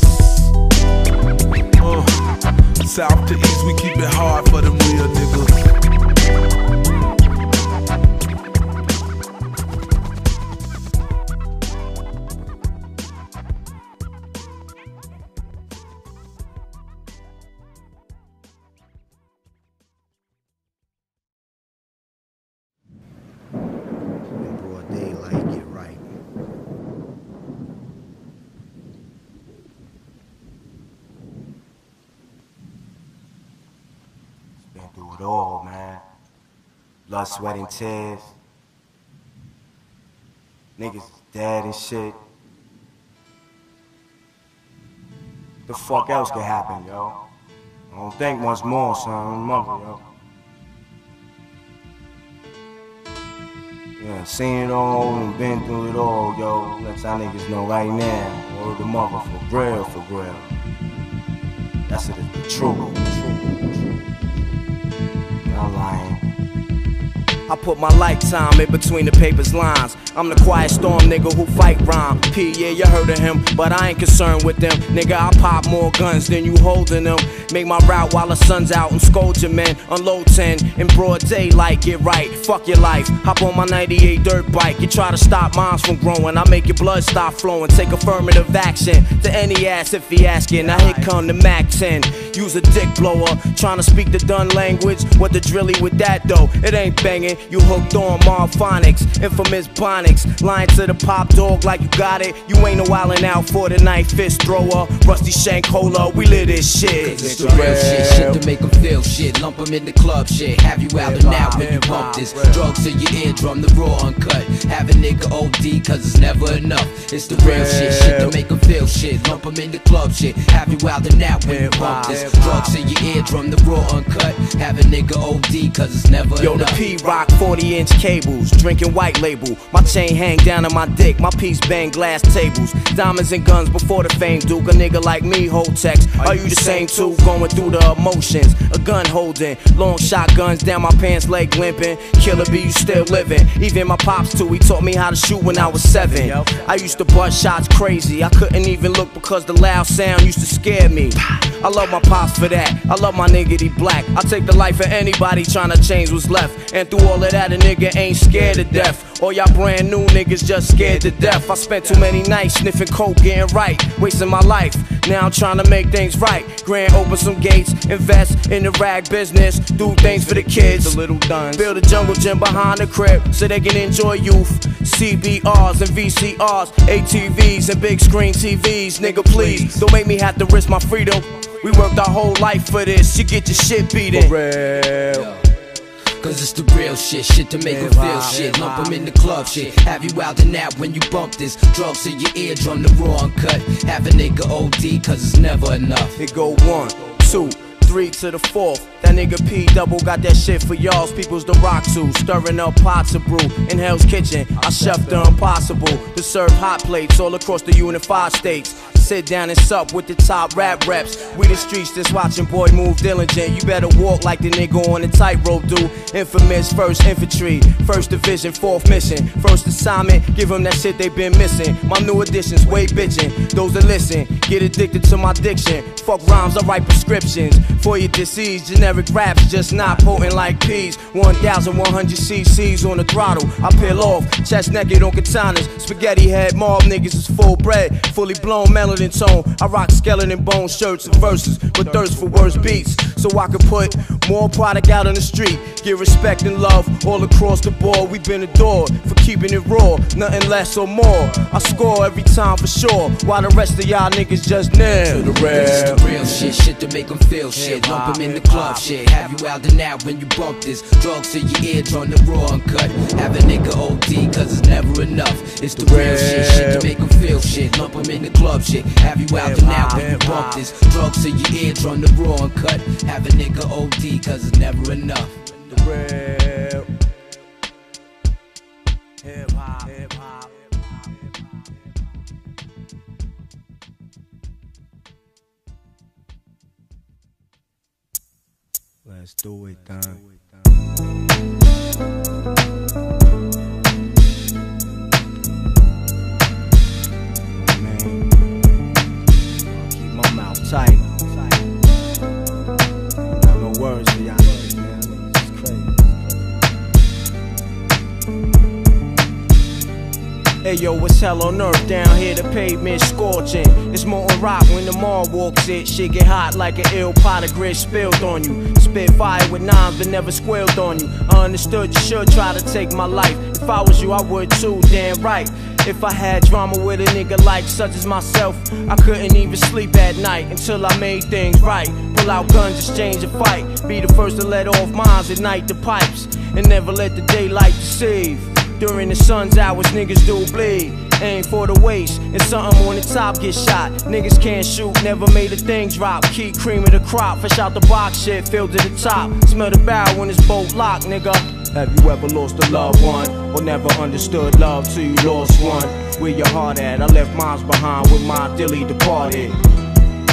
Uh. South to east, we keep it hard for them real niggas. In broad daylight, get right. Been through it all, man. Blood, sweat, and tears. Niggas dead and shit. The fuck else could happen, yo? I don't think much more, son. Mother, yo. Yeah, seen it all and been through it all, yo. Let y'all niggas know right now. Word the mother, for real, for real. That's it, the truth. I'm lying. I put my lifetime in between the paper's lines. I'm the quiet storm nigga who fight rhyme. P, yeah, you heard of him, but I ain't concerned with them. Nigga, I pop more guns than you holding them. Make my route while the sun's out and scold your men. Unload ten in broad daylight, get right, fuck your life. Hop on my ninety-eight dirt bike. You try to stop moms from growing, I make your blood stop flowing. Take affirmative action to any ass if he asking. Now here come the Mac ten. Use a dick blower, trying to speak the done language. What the drilly with that though? It ain't banging. You hooked on Marphonics, infamous Bonics. Lying to the pop dog like you got it. You ain't no wildin' out for the night, fist thrower. Rusty Shank Cola, we live this shit. It's the real shit, shit to make them feel shit. Lump them in the club shit. Have you out and out when you bump this. Drugs to your eardrum, the raw uncut. Have a nigga O D cause it's never enough. It's the real shit, shit to make them feel shit. Lump them in the club shit. Have you out and out when you bump this. Drugs to your eardrum, the raw uncut. Have a nigga O D cause it's never Yo, enough. Yo, the P-Rock forty inch cables. Drinking white label. My chain hang down on my dick. My piece bang glass tables. Diamonds and guns before the fame, Duke. A nigga like me hold text. Are you the same too? Going through the emotions. A gun holding. Long shotguns down my pants leg limping. Killer B, you still living. Even my pops too. He taught me how to shoot when I was seven. I used to bust shots crazy. I couldn't even look because the loud sound used to scare me. I love my pops for that. I love my nigga, he black. I take the life of anybody trying to change what's left. And through all of that, a nigga ain't scared to death. All y'all brand new niggas just scared to death. I spent too many nights sniffing coke, getting right, wasting my life. Now I'm trying to make things right. Grand open some gates, invest in the rag business, do things for the kids, the little duns. Build a jungle gym behind the crib so they can enjoy youth. C B Rs and V C Rs, A T Vs and big screen T Vs. Nigga, please don't make me have to risk my freedom. We worked our whole life for this. You get your shit beaten. For real. Cause it's the real shit, shit to make them feel shit. Lump them in the club shit. Have you out and out when you bump this. Drugs to your eardrum, the raw uncut. Have a nigga O D cause it's never enough. It go one, two, three to the fourth. That nigga P double got that shit for y'all's peoples to rock to. Stirring up pots of brew in Hell's Kitchen. I chef the impossible to serve hot plates all across the unified states. Sit down and sup with the top rap reps. We the streets just watching boy move diligent. You better walk like the nigga on the tightrope do. Infamous first infantry, first division, fourth mission. First assignment, give them that shit they been missing. My new additions, way bitchin'. Those that listen, get addicted to my diction. Fuck rhymes, I write prescriptions. For your disease, generic raps just not potent like peas. one thousand one hundred cc's on the throttle. I peel off, chest naked on katanas. Spaghetti head mob niggas is full bred, fully blown melody tone. I rock skeleton bone shirts and verses, but thirst for worse beats, so I can put more product out on the street. Get respect and love all across the board. We've been adored for keeping it raw, nothing less or more. I score every time for sure, while the rest of y'all niggas just nail. To the real. This is the real shit, shit to make them feel shit. Lump them in the club shit. Have you out and out when you bump this. Drugs to your eardrum, the raw uncut. Have a nigga O D cause it's never enough. It's the real shit, shit to make them feel shit. Lump them in the club shit. Have you out and out when you bump this. Drugs to your eardrum, the raw uncut. Have a nigga O D cause it's never enough. The real hip hop, hip hop. Let's do it, done. Tight. Got no words for y'all niggas, man. It's crazy. Hey yo, it's hell on earth down here, the pavement scorching. It's molten rock when the mall walks it. Shit get hot like an ill pot of grit spilled on you. Spit fire with nines but never squealed on you. I understood you should try to take my life. If I was you, I would too, damn right. If I had drama with a nigga like such as myself, I couldn't even sleep at night until I made things right. Pull out guns, exchange a fight. Be the first to let off mines, ignite the pipes, and never let the daylight deceive. During the sun's hours, niggas do bleed. Aim for the waist, and something on the top get shot. Niggas can't shoot, never made a thing drop. Keep cream of the crop, fish out the box shit, filled to the top. Smell the barrel when it's bolt locked, nigga. Have you ever lost a loved one, or never understood love till you lost one? Where your heart at? I left mine behind with my dilly departed. Where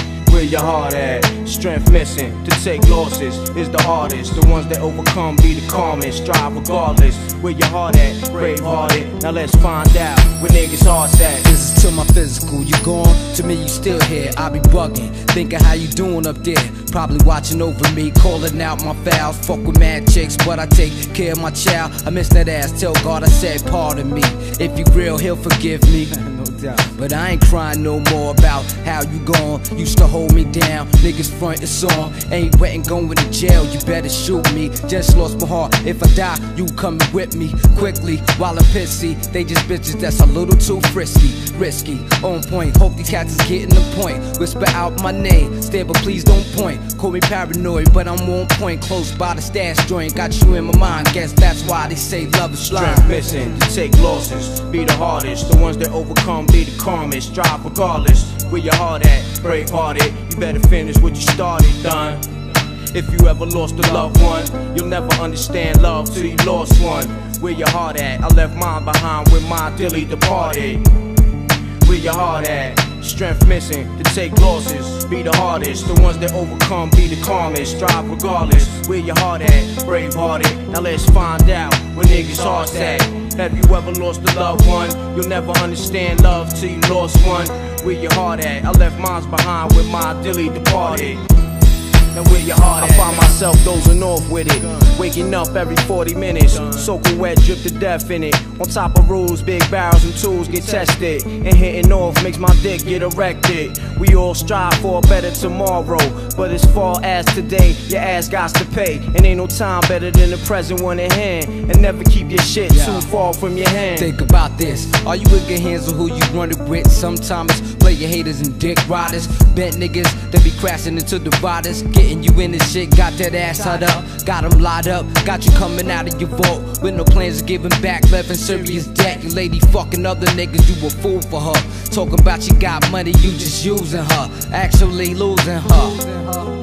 where your heart at? Strength missing to take losses is the hardest. The ones that overcome be the calmest. Strive regardless, where your heart at? Brave hearted, now let's find out where niggas' hearts at. This is to my physical, you gone? To me you still here, I be bugging, thinking how you doing up there. Probably watching over me, calling out my fouls. Fuck with mad chicks, but I take care of my child. I miss that ass, tell God I said pardon me. If you real, he'll forgive me. No doubt. But I ain't crying no more about how you gone. Used to hold me down, niggas front and song. Ain't wetting going to jail, you better shoot me. Just lost my heart, if I die, you coming with me. Quickly, while I'm pissy, they just bitches that's a little too frisky. Risky, on point, hope these cats is getting the point. Whisper out my name, stare but please don't point. Call me paranoid, but I'm on point. Close by the stash joint, got you in my mind. Guess that's why they say love is blind. Strength missing to take losses be the hardest. The ones that overcome be the calmest. Strive regardless, where your heart at? Brave hearted, you better finish what you started, done. If you ever lost a loved one, you'll never understand love till you lost one. Where your heart at? I left mine behind when my dilly departed. Where your heart at? Strength missing to take losses be the hardest. The ones that overcome be the calmest. Strive regardless, where your heart at? Brave hearted, now let's find out where niggas' hearts at. Have you ever lost a loved one? You'll never understand love till you lost one. Where your heart at? I left mine behind when my dilly departed. Now where your heart at? I find myself dozing off with it, waking up every forty minutes, soaking wet, drip to death in it. On top of rules, big barrels and tools get tested, and hitting off makes my dick get erected. We all strive for a better tomorrow, but as far as today, your ass got to pay. And ain't no time better than the present one in hand. And never keep your shit too far from your hand. Think about this, are you with good hands on who you running with? Sometimes play your haters and dick riders, bent niggas that be crashing into dividers. Getting you in this shit, got that ass hut up, got them lied up, got you coming out of your vault with no plans of giving back, left in serious debt. Your lady fucking other niggas, you a fool for her. Talking about you got money, you just using her, actually losing her.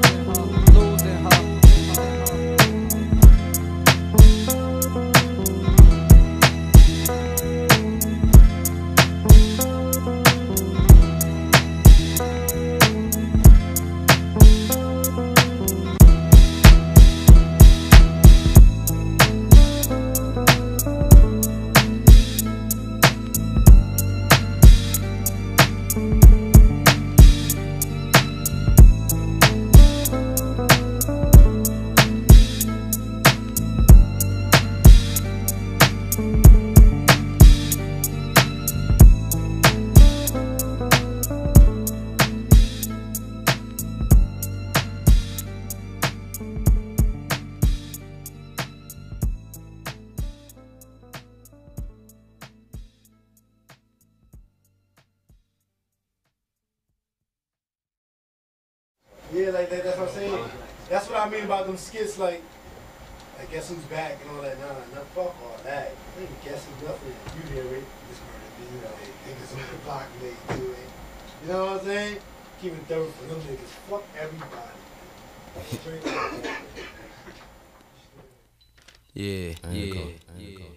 Yeah, like that, that's what I'm saying. That's what I mean about them skits, like, I guess who's back and all that. Nah, nah, nah, fuck all that. I ain't guess who's nothing. You hear it. This murder, you know, niggas on the block, they do it. You know what I'm saying? Keep it thorough for them niggas. Fuck everybody. Straight up. Yeah, yeah, go, yeah. go.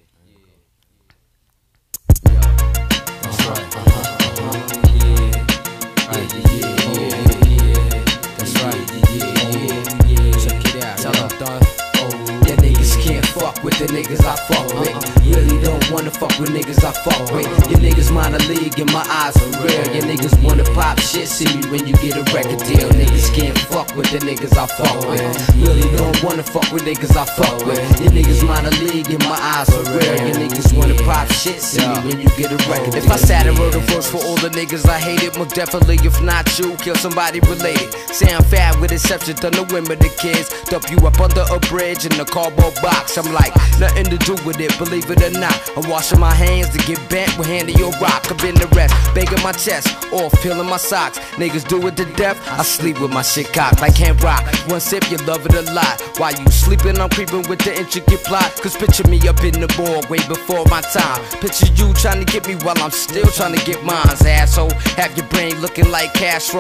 That's right. Uh-huh, uh-huh. Yeah. Right. Yeah, yeah, yeah. That's right. Yeah, yeah, yeah. Check it out. Tell them, dog. Yeah, niggas can't fuck with the niggas I fuck with. Really don't wanna fuck with niggas I fuck with. Your niggas minor league and my eyes are real. Your niggas wanna pop shit, see me when you get a record deal. Niggas can't fuck with the niggas I fuck with. Really don't wanna fuck with niggas I fuck with. Your niggas minor league and my eyes are real. Your niggas wanna pop shit, see me when you get a record deal. If I sat and wrote a verse for all the niggas I hated, most definitely if not you, kill somebody related. Say I'm fat with exception to the women, the kids. Dump you up under a bridge in the cardboard box. I'm like, nothing to do with it, believe it or not. I'm washing my hands to get bent with handy or rock. I've been the rest, banging my chest, off peeling my socks. Niggas do it to death, I sleep with my shit cocked like hand rock. One sip, you love it a lot. While you sleeping, I'm creeping with the intricate plot. Cause picture me up in the morgue way before my time. Picture you trying to get me while I'm still trying to get mine. Asshole, have your brain looking like Castro.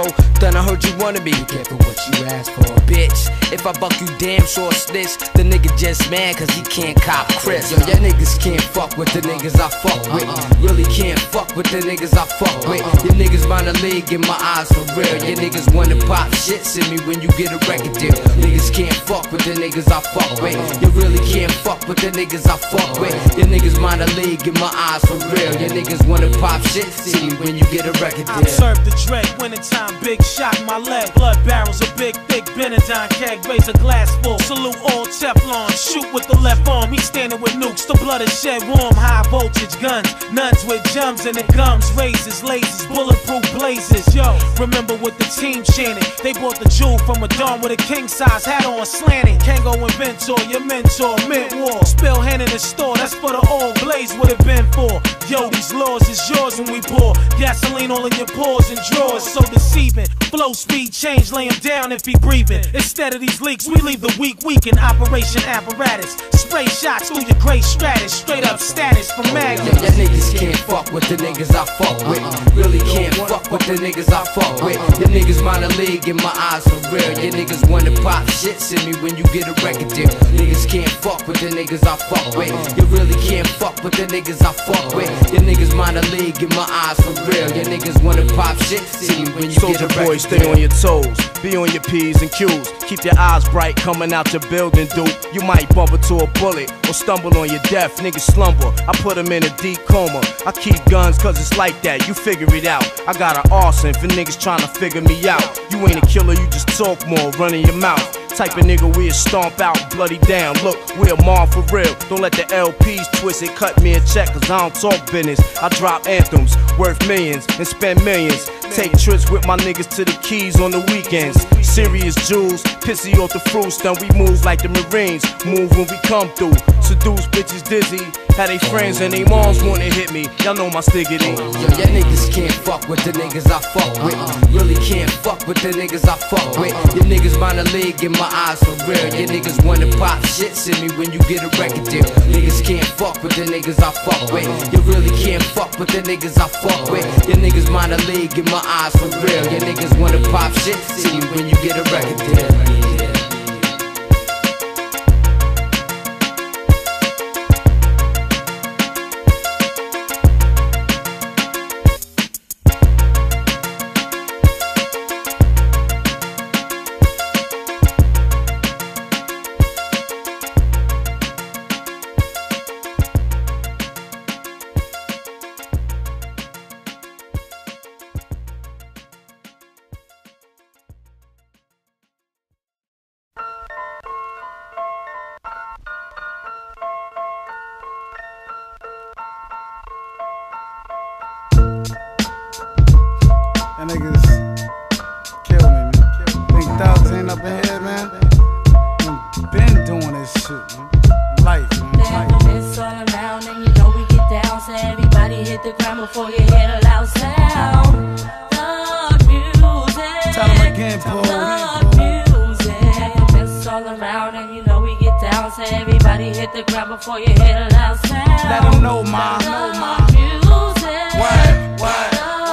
Then I heard you wanna be careful what you ask for, bitch. If I buck you damn sure snitch, the nigga just mad cause he can't cop Chris. Yo, y'all niggas can't fuck with the niggas I fuck with. Really can't fuck with the niggas I fuck with. Your niggas mind the league in my eyes for real. Your niggas wanna pop shit, send me when you get a record deal. Niggas can't fuck with the niggas I fuck with. You really can't fuck with the niggas I fuck with. Your niggas mind the league in my eyes for real. Your niggas wanna pop shit, see me when you get a record deal. I serve the dread, wintertime, big shot in my leg. Blood barrels, a big, thick Benadine keg. Raise a glass full, salute all Teflon. Shoot with the left arm, he standing with nukes. The blood is shed warm, high voltage guns. Nuns with jumps and the gums, razors, lasers, bulletproof blazes. Yo, remember what the team chanted. They bought the jewel from a dawn with a king size hat on slanting. Kango inventor, your mentor, mint war. Spill hand in the store, that's for the old blaze would have been for. Yo, these laws is yours when we pour gasoline all in your pores and drawers, so deceiving. Flow speed change, lay him down if he breathing. Instead of these leaks, we leave the weak weak in operation apparatus. Spray shots through your gray stratus, straight up status from magnets. Yeah, y'all niggas can't fuck with the niggas I fuck with. Really can't fuck with the niggas I fuck with. Your niggas mind the league in my eyes for real. Your niggas wanna pop shit, send me when you get a record deal. Niggas can't fuck with the niggas I fuck with. You really can't fuck with the niggas I fuck with. Your niggas mind the league in my eyes for real. Your niggas wanna pop shit, see me when you get a record deal. Boy, stay on your toes, be on your P's and Q's. Keep your eyes bright coming out your building, dude. You might bump into a bullet or stumble on your death. Niggas slumber, I put them in a deep coma. I keep guns cause it's like that, you figure it out. I got an arson for niggas trying to figure me out. You ain't a killer, you just talk more, running your mouth. Type of nigga we'll stomp out, bloody down. Look, we're mob for real. Don't let the L Ps twist it, cut me a check cause I don't talk business. I drop anthems worth millions and spend millions. Take trips with my niggas to the Keys on the weekends. Serious jewels, pissy off the fruits, then we move like the Marines. Move when we come through, seduce bitches dizzy. Had they friends and they moms wanna hit me. Y'all know my stiggity. Yo, y'all niggas can't fuck with the niggas I fuck with. Really can't fuck with the niggas I fuck with. Your niggas mind the league in my eyes for real. Your niggas wanna pop shit, send me when you get a record deal. Niggas can't fuck with the niggas I fuck with. You really can't fuck with the niggas I fuck with. Your niggas mind the league in my eyes for real. Your niggas wanna pop shit, see me when you get a record deal. That niggas kill me, man. Think thugs ain't up in here, man. Been doing this shit, man. Life, man. Life. It's all around and you know we get down. So everybody hit the ground before you hear the loud sound. Thug music. Tell them again, Paul. Thug music. It's all around and you know we get down. So everybody hit the ground before you hear the loud sound. Let them know, ma. Thug music. What? What?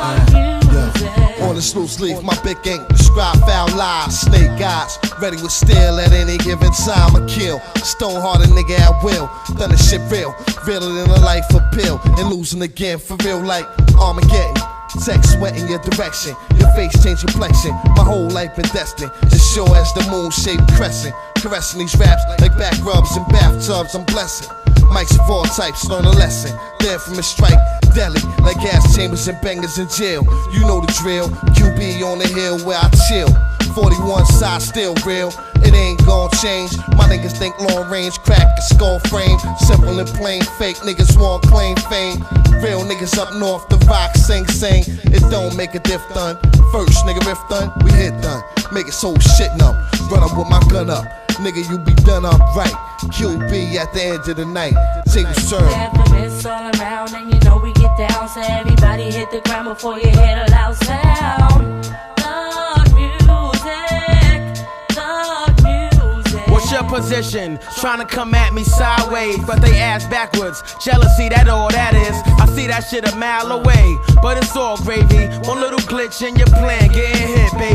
On this loose leaf, my big ink describe foul lies, snake eyes, ready with steel at any given time. I kill, stone hearted nigga at will. Done this shit real, realer than a life appeal, and losing again for real like Armageddon. Sex sweat in your direction, your face change complexion. My whole life been destined, as sure as the moon shaped crescent. Caressing these raps like back rubs and bathtubs, I'm blessing. Mics of all types, learn a lesson. Then from a strike, deli, like gas chambers and bangers in jail. You know the drill, Q B on the hill where I chill. forty-one side still real, it ain't gon' change. My niggas think long range, crack a skull frame. Simple and plain, fake niggas want claim fame. Real niggas up north, the rock sing sing. It don't make a diff done. First nigga riff done, we hit done. Make it so shit numb, run up with my gun up. Nigga, you be done up right. Q B at the end of the night. Table serve. It's all around and you know we get down. So everybody hit the ground before you hear the loud sound. Thug music, thug music. What's your position? Trying to come at me sideways, but they ass backwards. Jealousy, that all that is. I see that shit a mile away, but it's all gravy. One little glitch in your plan, getting hit, baby.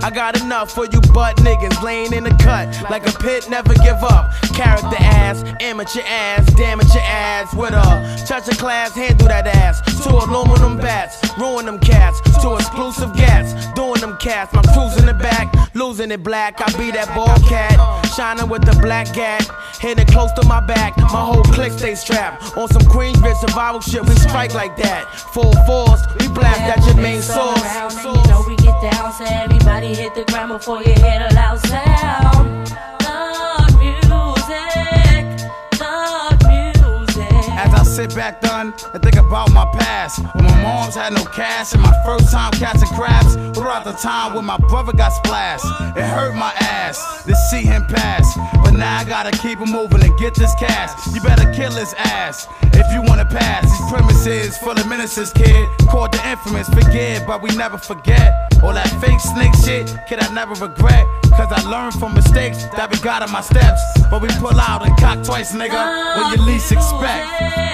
I got enough for you butt niggas laying in the cut like a pit, never give up. Character ass, amateur ass, damage your ass with a touch of class, handle that ass. To aluminum bats, ruin them cats. To exclusive gats, doing them cats. My crew's in the back, losing it black. I be that ball cat, shining with the black gat. Hitting close to my back, my whole clique stay strapped. On some Queensbridge survival shit, we strike like that. Full force, we blast at your main source. You know we get down, so everybody hit the ground before you hear the loud sound. Thug music, thug music. As I sit back done and think about my past, when my moms had no cash and my first time catching crabs, throughout the time when my brother got splashed, it hurt my ass to see him pass. But now I gotta keep him moving and get this cash. You better kill his ass if you wanna pass. These premises full of menaces, kid. Called the infamous, forget, but we never forget. All that fake snake shit, kid, I never regret. Cause I learned from mistakes that we got on my steps. But we pull out and cock twice, nigga, when you least expect.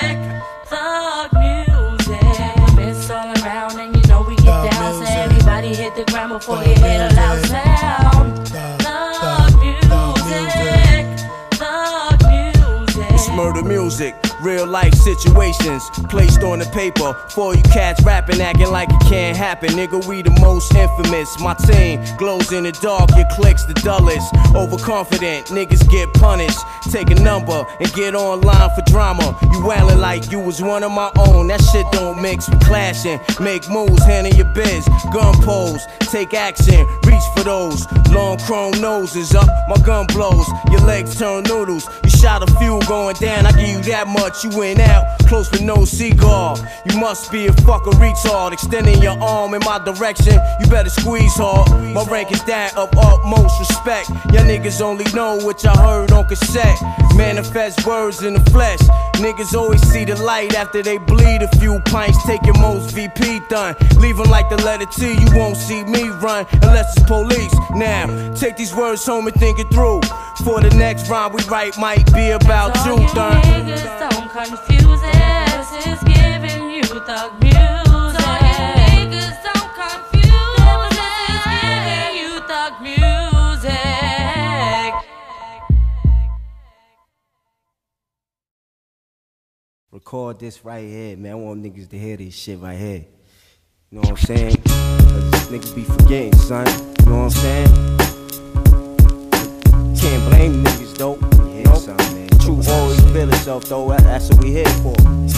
Thug music, it's all around, and you know we get thug down. Music. So everybody hit the ground before thug you hear the loud sound. Thug music, thug music. It's murder music. Real life situations placed on the paper for you cats rapping, acting like it can't happen. Nigga, we the most infamous. My team glows in the dark, your click's the dullest. Overconfident, niggas get punished. Take a number and get online for drama. You wailing like you was one of my own. That shit don't mix, we clashing. Make moves, handle your biz. Gun pose, take action, reach for those. Long chrome noses up, my gun blows. Your legs turn noodles. You shot a few going down, I give you that much. You went out, close with no cigar. You must be a fucking retard. Extending your arm in my direction, you better squeeze hard. My rank is that of utmost respect. Y'all niggas only know what y'all heard on cassette. Manifest words in the flesh. Niggas always see the light after they bleed a few pints. Take your most V P done. Leave them like the letter T, you won't see me run unless it's police. Now, take these words home and think it through. For the next rhyme we write might be about so you, done. Niggas don't confuse it, this is giving you thug music. So you niggas don't confuse it, this is giving you thug music. Record this right here, man. I want niggas to hear this shit right here. You know what I'm saying? Cause this niggas be forgetting, son. You know what I'm saying? Can't blame niggas, though. Yeah, nope. Son, man. Truth always feel itself, though. That, that's what we here for.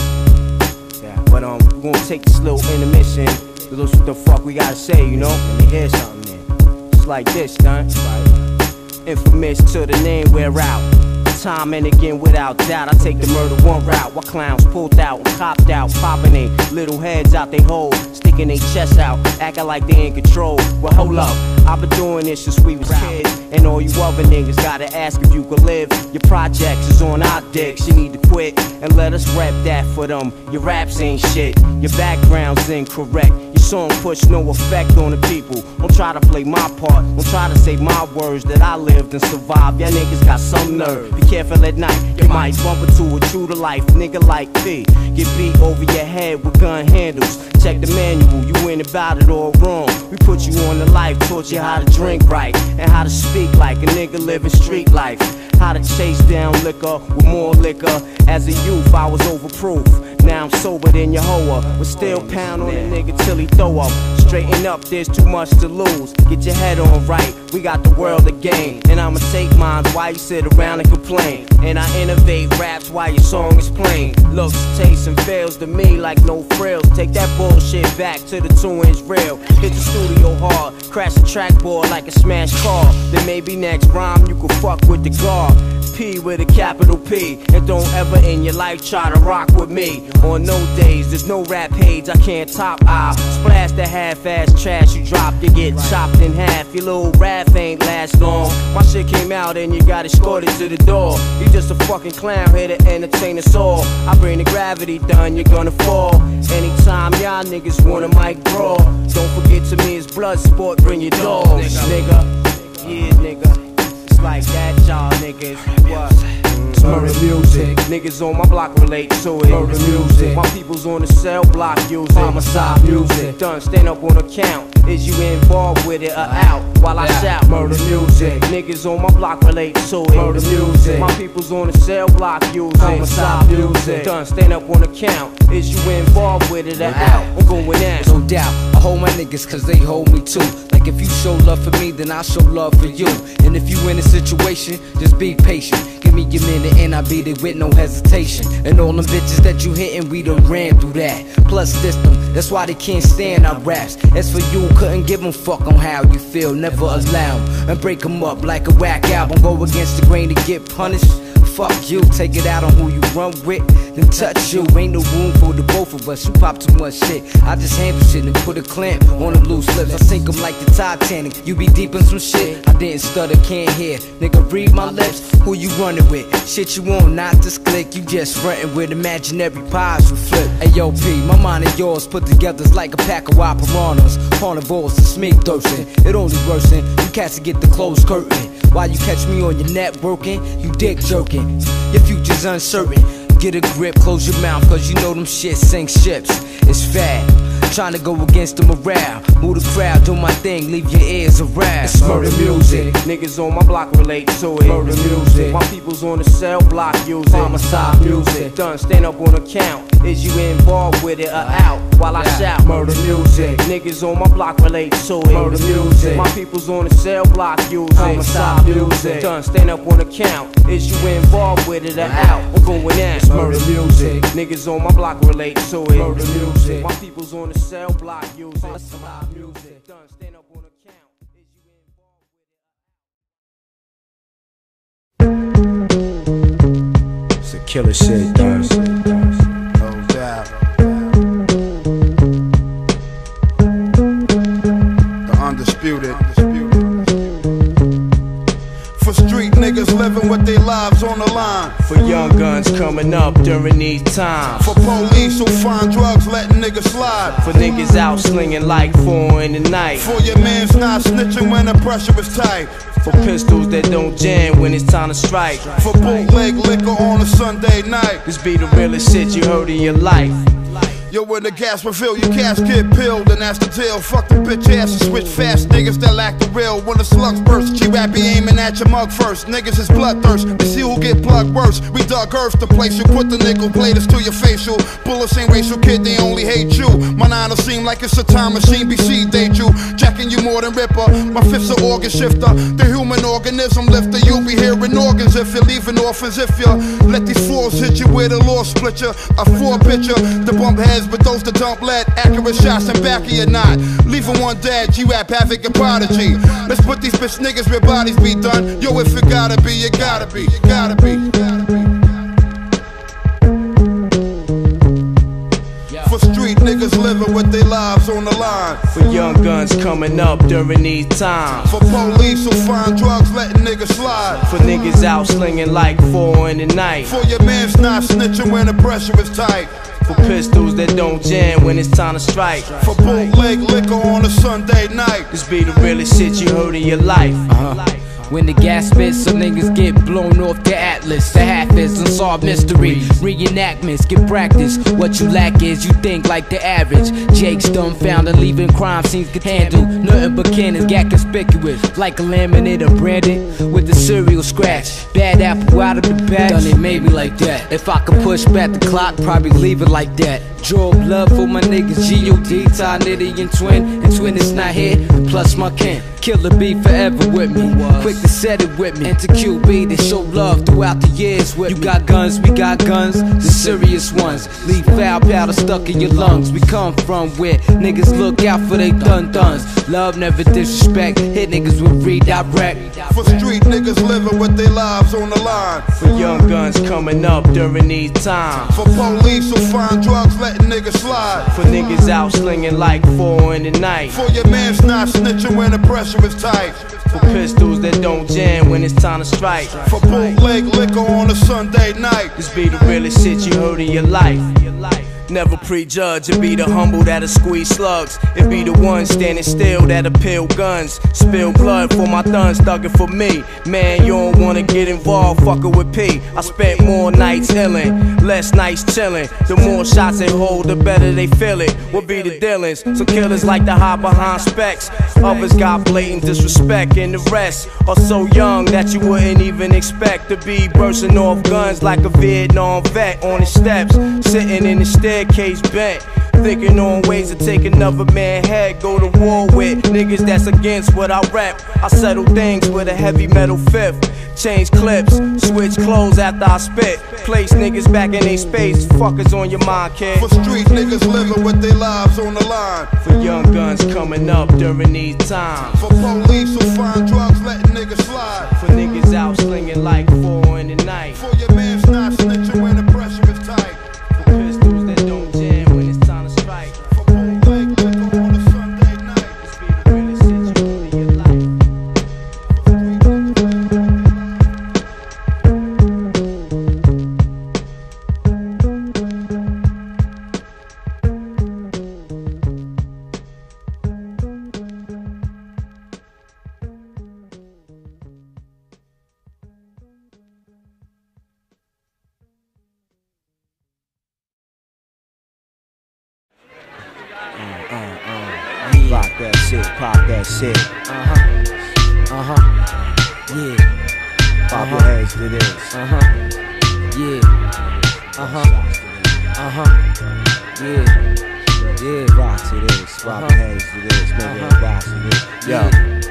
Yeah, but um, we gonna take this little intermission. This what the fuck we gotta say, you know? Let me hear something, man. It's like this, son. Right. Infamous till the name wear out. Time and again without doubt, I take the murder one route. While clowns pulled out and copped out, popping they little heads out they hole, sticking they chests out, acting like they in control. Well, hold up, I've been doing this since we was kids, and all you other niggas gotta ask if you could live. Your projects is on our dicks, you need to quit and let us rap that for them. Your raps ain't shit, your background's incorrect. Your song push no effect on the people. Don't try to play my part, don't try to say my words that I lived and survived. Y'all niggas got some nerve. Be careful at night, you might bump into a true to life nigga like me. Get beat over your head with gun handles. Check the manual, you ain't about it all wrong. We put you on the life, taught you how to drink right and how to speak like a nigga living street life. How to chase down liquor with more liquor. As a youth, I was overproof. Now I'm sober than your hoa, but still pound on a nigga till he throw up. Straighten up, there's too much to lose. Get your head on right, we got the world to gain. And I'ma take mine while you sit around and complain. And I innovate raps while your song is playing. Looks, tastes, and fails to me like no frills. Take that bullshit back to the two inch rail. Hit the studio hard, crash the trackboard like a smashed car. Then maybe next rhyme you can fuck with the guard. P with a capital P. And don't ever in your life try to rock with me. On no days, there's no rap page I can't top. I'll splash the half-ass trash you drop, you get chopped in half. Your little rap ain't last long. My shit came out and you got escorted to the door. You just a fucking clown here to entertain us all. I bring the gravity done, you're gonna fall. Anytime y'all niggas want a mic brawl, don't forget to me it's blood sport, bring your dogs, nigga. Yeah, nigga. Like that, y'all niggas. What? murder music. Niggas on my block relate to it. Murder music. My people's on the cell block use it. Homicide music. Done, stand up on account. Is you involved with it or out? While I shout murder music. Niggas on my block relate to it. Murder music. My people's on the cell block use it. Homicide music. Done, stand up on account. Is you involved with it or out? I'm going out. No doubt, I hold my niggas cause they hold me too. Like if you show love for me, then I show love for you. And if you in a situation, just be patient. Give me your minute and I beat it with no hesitation. And all them bitches that you hitting, we done ran through that. Plus system, that's why they can't stand our raps. As for you, couldn't give them fuck on how you feel. Never allow 'em and break 'em up like a whack album. Go against the grain to get punished. Fuck you, take it out on who you run with, then touch you. Ain't no room for the both of us, you pop too much shit. I just handle shit and put a clamp on them loose lips. I sink them like the Titanic, you be deep in some shit. I didn't stutter, can't hear, nigga read my lips. Who you running with? Shit you want, not this click. You just frontin' with imaginary pies you flip. Hey yo P, my mind and yours put together's like a pack of wild piranhas. Carnivores and smeek thirstin', it only worsen. You cats to get the closed curtain. While you catch me on your networking, you dick jerking. Your future's uncertain. Get a grip, close your mouth, cause you know them shit sink ships. It's fat, trying to go against the morale. Move the crowd, do my thing, leave your ears around. It's murder music. Niggas on my block relate to it. Murder music. My people's on the cell block use it. Homicide music. Done, stand up on account. Is you involved with it or out? While I shout murder music. Niggas on my block relate to it. Murder music. My people's on the cell block use it. Homicide music. Done, stand up on account. Is you involved with it or out? I'm going out. Murder music. Niggas on my block relate to it. Murder music. My people's on the cell block use it. Homicide music. Done, stand up on account. Is you involved with it? It's a killer shit, guys. No doubt. The undisputed. For street niggas living with their lives on the line. For young guns coming up during these times. For police who find drugs letting niggas slide. For niggas out slinging like four in the night. For your mans not snitching when the pressure is tight. For pistols that don't jam when it's time to strike. For bootleg liquor on a Sunday night. This be the realest shit you heard in your life. Yo, when the gas refill, your cash get pilled, and that's the deal. Fuck the bitch ass and switch fast niggas that lack the real. When the slugs burst, G-Rap be aiming at your mug first. Niggas is bloodthirst, they see who get plugged worse. We dug earth to place you, put the nickel platers to your facial. Bullets ain't racial, kid, they only hate you. My nine'll seem like it's a time machine, B C date you. Jacking you more than Ripper, my fifth's an organ shifter. The human organism lifter, you'll be hearing organs if you're leaving orphans. If you let these floors hit you with a law split you. A four picture, the bump heads but those that don't let accurate shots in back of your knot. Leaving one dead, G-Rap, Havoc, and Prodigy. Let's put these bitch niggas where bodies be done. Yo, if it gotta be, you gotta be, you gotta be, you gotta be. For street niggas living with their lives on the line. For young guns coming up during these times. For police who find drugs letting niggas slide. For niggas out slinging like four in the night. For your mans not snitching when the pressure is tight. For pistols that don't jam when it's time to strike. For bootleg liquor on a Sunday night. This be the realest shit you heard in your life. Uh-huh. When the gas spits, some niggas get blown off the atlas. The half is unsolved mystery. Reenactments, get practice. What you lack is you think like the average. Jake's dumbfounded, leaving crime scenes get handled. Nothing but cannons, got conspicuous. Like a laminator branded with the serial scratch. Bad apple out of the bag. Done it maybe like that. If I could push back the clock, probably leave it like that. Draw blood for my niggas, G O D, Ty, Nitty, and Twin. And Twin is not here, plus my kin. Killer be forever with me. Quick to set it with me. Enter Q B, they show love throughout the years with me. You got guns, we got guns, the serious ones. Leave foul powder stuck in your lungs. We come from where niggas look out for they dun-duns. Love never disrespect, hit niggas with redirect. For street niggas living with their lives on the line. For young guns coming up during these times. For police who find drugs letting niggas slide. For niggas out slinging like four in the night. For your mans not snitching when the pressure is tight. For pistols that don't jam when it's time to strike. For bootleg liquor on a Sunday night. This be the realest shit you heard in your life. Never prejudge, it be the humble that'll squeeze slugs. It be the ones standing still that'll peel guns. Spill blood for my thuns, thuggin' for me. Man, you don't wanna get involved, fuckin' with P. I spent more nights illin', less nights chillin'. The more shots they hold, the better they feel it. What be the dealings? Some killers like to hide behind specs. Others got blatant disrespect, and the rest are so young that you wouldn't even expect to be bursting off guns like a Vietnam vet on the steps, sitting in the staircase bent, thinking on ways to take another man's head, go to war with niggas that's against what I rap. I settle things with a heavy metal fifth, change clips, switch clothes after I spit, place niggas back in their space. Fuckers on your mind, kid. For street niggas living with their lives on the line. For young guns coming up during these times. For police who find drugs letting niggas slide. For niggas out slinging like four in the night. For your man's not snitching when the pressure is tight. For pistols that don't jam when it's time to strike. For bootleg liquor on a Sunday night. This be the realest shit you do in your life. Rock that shit, pop that shit. Uh-huh. Uh-huh. Yeah. Pop your heads to this. Uh-huh. Yeah. Uh-huh. Uh-huh. Yeah. Yeah. Rock to this. Pop your heads to this. Nigga, rock to this. Yo.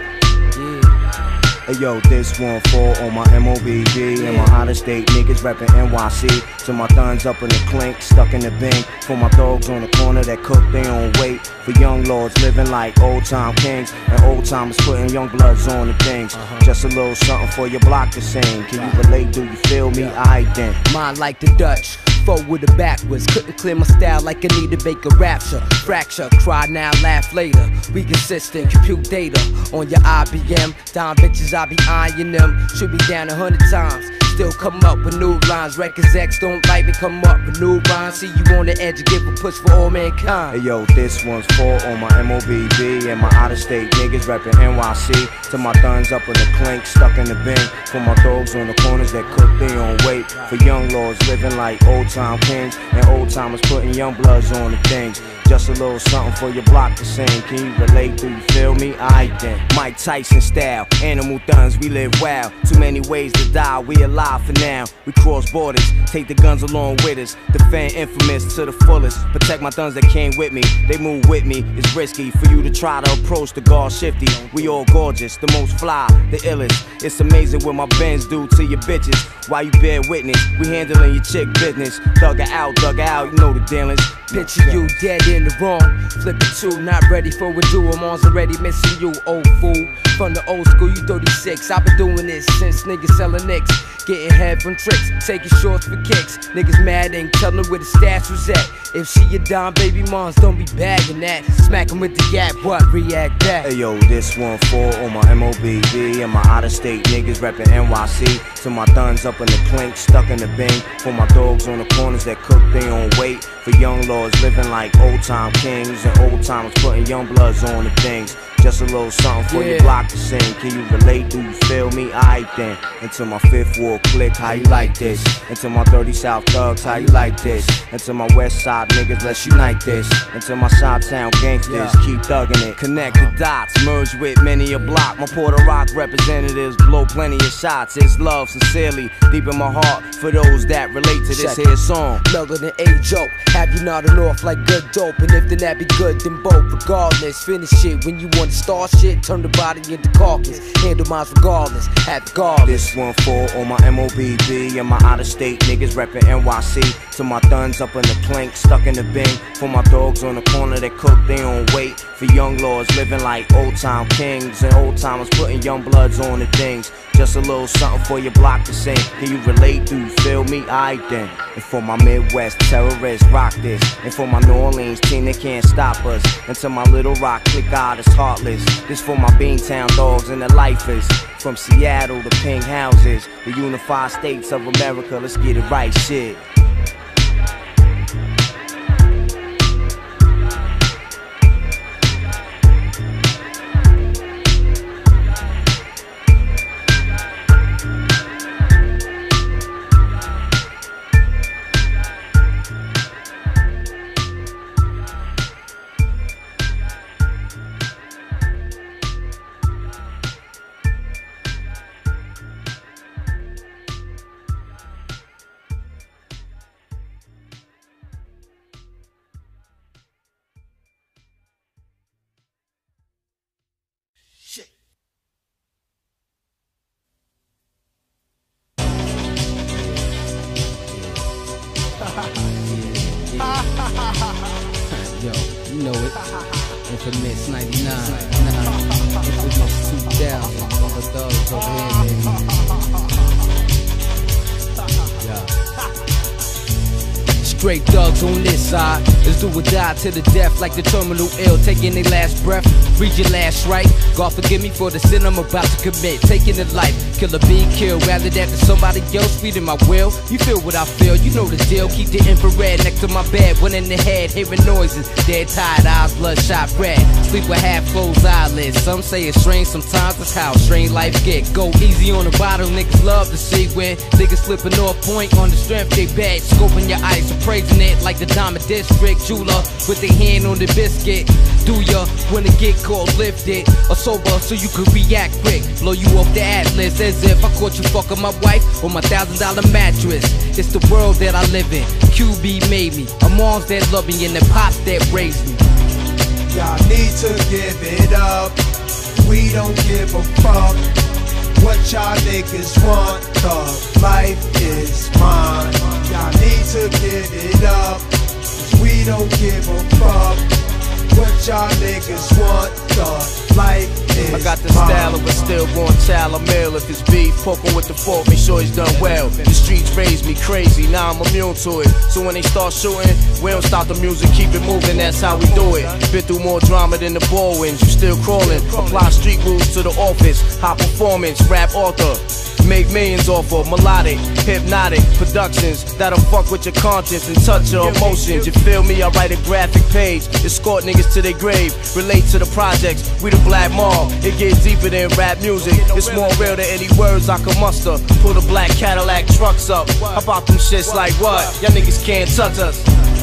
Yeah. Hey yo, this one for all my M O B D and my out of state niggas reppin' N Y C. To my thuns up in the clink, stuck in the bank. For my dogs on the corner that cook their own weight. For young lords living like old time kings. And old timers putting young bloods on the things. Just a little something for your block to sing. Can you relate? Do you feel me? I then. Mine like the Dutch. Forward with the backwards, couldn't clear my style like Anita Baker rapture. Fracture, cry now, laugh later. We consistent, compute data on your I B M. Down bitches, I be eyeing them. Should be down a hundred times. Still come up with new lines. Records X don't like me, come up with new rhymes. See you on the edge and give a push for all mankind. Hey yo, this one's for all my M O B B and my out of state niggas reppin' N Y C. To my thuns up in the clink, stuck in the bin. For my dogs on the corners that cook their own weight. For young lords living like old time kings. And old timers putting young bloods on the things. Just a little something for your block to sing. Can you relate? Do you feel me? I then. Mike Tyson style, animal thuns, we live wild. Too many ways to die, we alive for now. We cross borders, take the guns along with us. Defend infamous to the fullest. Protect my thuns that came with me, they move with me. It's risky for you to try to approach the guard shifty. We all gorgeous, the most fly, the illest. It's amazing what my Benz do to your bitches. Why you bear witness? We handling your chick business. Thug her out, thug her out, you know the dealings. Picture you dead in the wrong. Flip it two, not ready for a duel. Mom's already missing you, old fool. From the old school, you thirty-six. I've been doing this since niggas selling nicks. Getting head from tricks, taking shorts for kicks. Niggas mad, ain't tellin' where the stash was at. If she a dime, baby moms, don't be bagging that. Smack 'em with the gap, what? React back. Hey yo, this one for all my M O B B and my out of state niggas reppin' N Y C. To my thuns up in the clink, stuck in the bin. For my dogs on the corners that cook their own weight. For young lords living like old time kings. And old timers putting young bloods on the things. Just a little something for Yeah. your block to sing. Can you relate? Do you feel me? I then. Into my fifth wall click, how you like this? Into my thirty South thugs, how you like this? Into my west side niggas, let's unite this. Into my Chi-Town gangsters, Yeah. keep thugging it. Connect the dots, merge with many a block. My Puerto Rock representatives blow plenty of shots. It's love sincerely, deep in my heart for those that relate to this Check here song. Mellow than a joke, have you nodding off like good dope. And if then that be good, then both. Regardless, finish it when you want to start shit. Turn the body into carcass, handle mines regardless. Have regardless. This one for all my M O B B and my out of state niggas reppin' N Y C. To my thuns up in the clink, stuck in the bin. For my dogs on the corner that cook their own weight. For young lords living like old time kings. And old timers putting young bloods on the things. Just a little something for your block to sing. Can you relate? Do you feel me? I then. And for my Midwest terrorists, rock this. And for my New Orleans team, they can't stop us. And to my Little Rock click out is heartless. This for my Beantown dogs and the lifers. From Seattle to pink houses, the unified states of America. Let's get it right, shit. You know it. Infamous ninety-nine. Nah. Infamous two thousand. All the thugs over here, baby. Yeah. Straight thugs on this side. Let's do or die to the death like the terminal ill. Taking their last breath. Read your last right. God forgive me for the sin I'm about to commit. Taking the life. Kill a being killed. Rather that than somebody else feeding my will. You feel what I feel. You know the deal. Keep the infrared next to my bed. One in the head. Hearing noises. Dead tired eyes. Bloodshot red. Sleep with half closed eyelids. Some say it's strange. Sometimes it's how strange life get. Go easy on the bottle. Niggas love to see when niggas slipping off point on the strength they bad. Scoping your ice. Praising it like the Diamond District jeweler with their hand on the biscuit. Do ya when it get caught lifted or sober so you can react quick? Blow you off the atlas as if I caught you fucking my wife on my thousand dollar mattress. It's the world that I live in. Q B made me. A mom's that love me and the pops that raised me. Y'all need to give it up. We don't give a fuck what y'all niggas want. The life is mine. Y'all need to give it up, cause we don't give a fuck what y'all niggas want. The life is I got the style of a stillborn child. I'm ill if it's beef, poking with the fork, make sure he's done well. The streets raised me crazy, now I'm immune to it. So when they start shooting, we don't stop the music, keep it moving, that's how we do it. Been through more drama than the ball wins, you still crawling. Apply street rules to the office, high performance, rap author. Make millions off of melodic, hypnotic productions that'll fuck with your conscience and touch your emotions. You feel me? I write a graphic page, escort niggas to their grave. Relate to the projects, we the Black Mob. It gets deeper than rap music. It's more real than any words I can muster. Pull the black Cadillac trucks up. How about them shits like what? Y'all niggas can't touch us.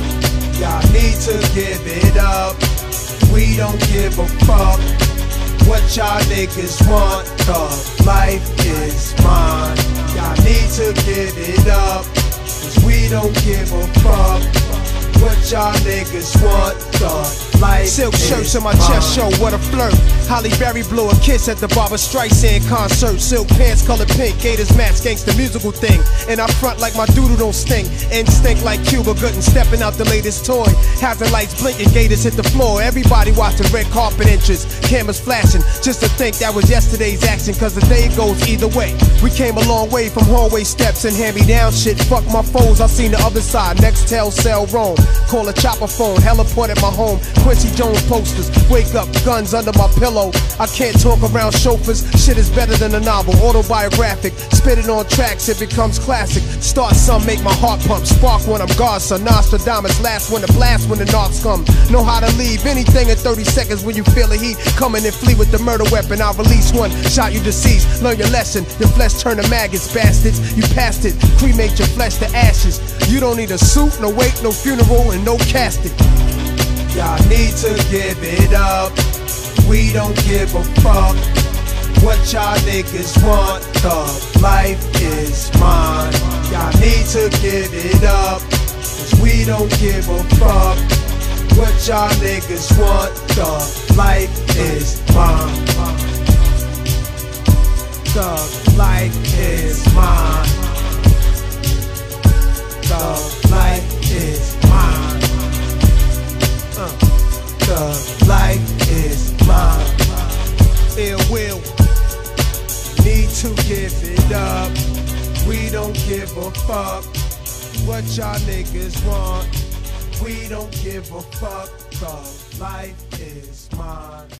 Y'all need to give it up. We don't give a fuck what y'all niggas want. The life is mine. Y'all need to give it up, cause we don't give a fuck what y'all niggas want. The life Silk is shirts in my mine. chest show, what a flirt. Holly Berry blew a kiss at the Barbra Streisand concert. Silk pants colored pink, Gators match, gangsta musical thing. And I front like my doodle don't stink. Instinct like Cuba Gooding, stepping out the latest toy. Hazard lights blinking, Gators hit the floor. Everybody watching red carpet entrance, cameras flashing. Just to think that was yesterday's action, cause the day goes either way. We came a long way from hallway steps and hand-me-down shit. Fuck my foes, I seen the other side. Nextel, cell, roam. Call a chopper phone, heliport at my home. Quincy Jones posters, wake up, guns under my pillow. I can't talk around chauffeurs, shit is better than a novel. Autobiographic, spit it on tracks, it becomes classic. Start some, make my heart pump. Spark when I'm godson, Nostradamus, last when the blast when the knocks come. Know how to leave anything in thirty seconds when you feel the heat. Coming and flee with the murder weapon, I'll release one. Shot you deceased, learn your lesson. Your flesh turn to maggots, bastards. You passed it, cremate your flesh to ashes. You don't need a suit, no wake, no funeral, and no casket. Y'all need to give it up. We don't give a fuck what y'all niggas want. The life is mine. Y'all need to give it up, cause we don't give a fuck what y'all niggas want. The life is mine. The life is mine. The life is mine. Uh, the life is mine. Ill will. Need to give it up. We don't give a fuck what y'all niggas want. We don't give a fuck. The life is mine.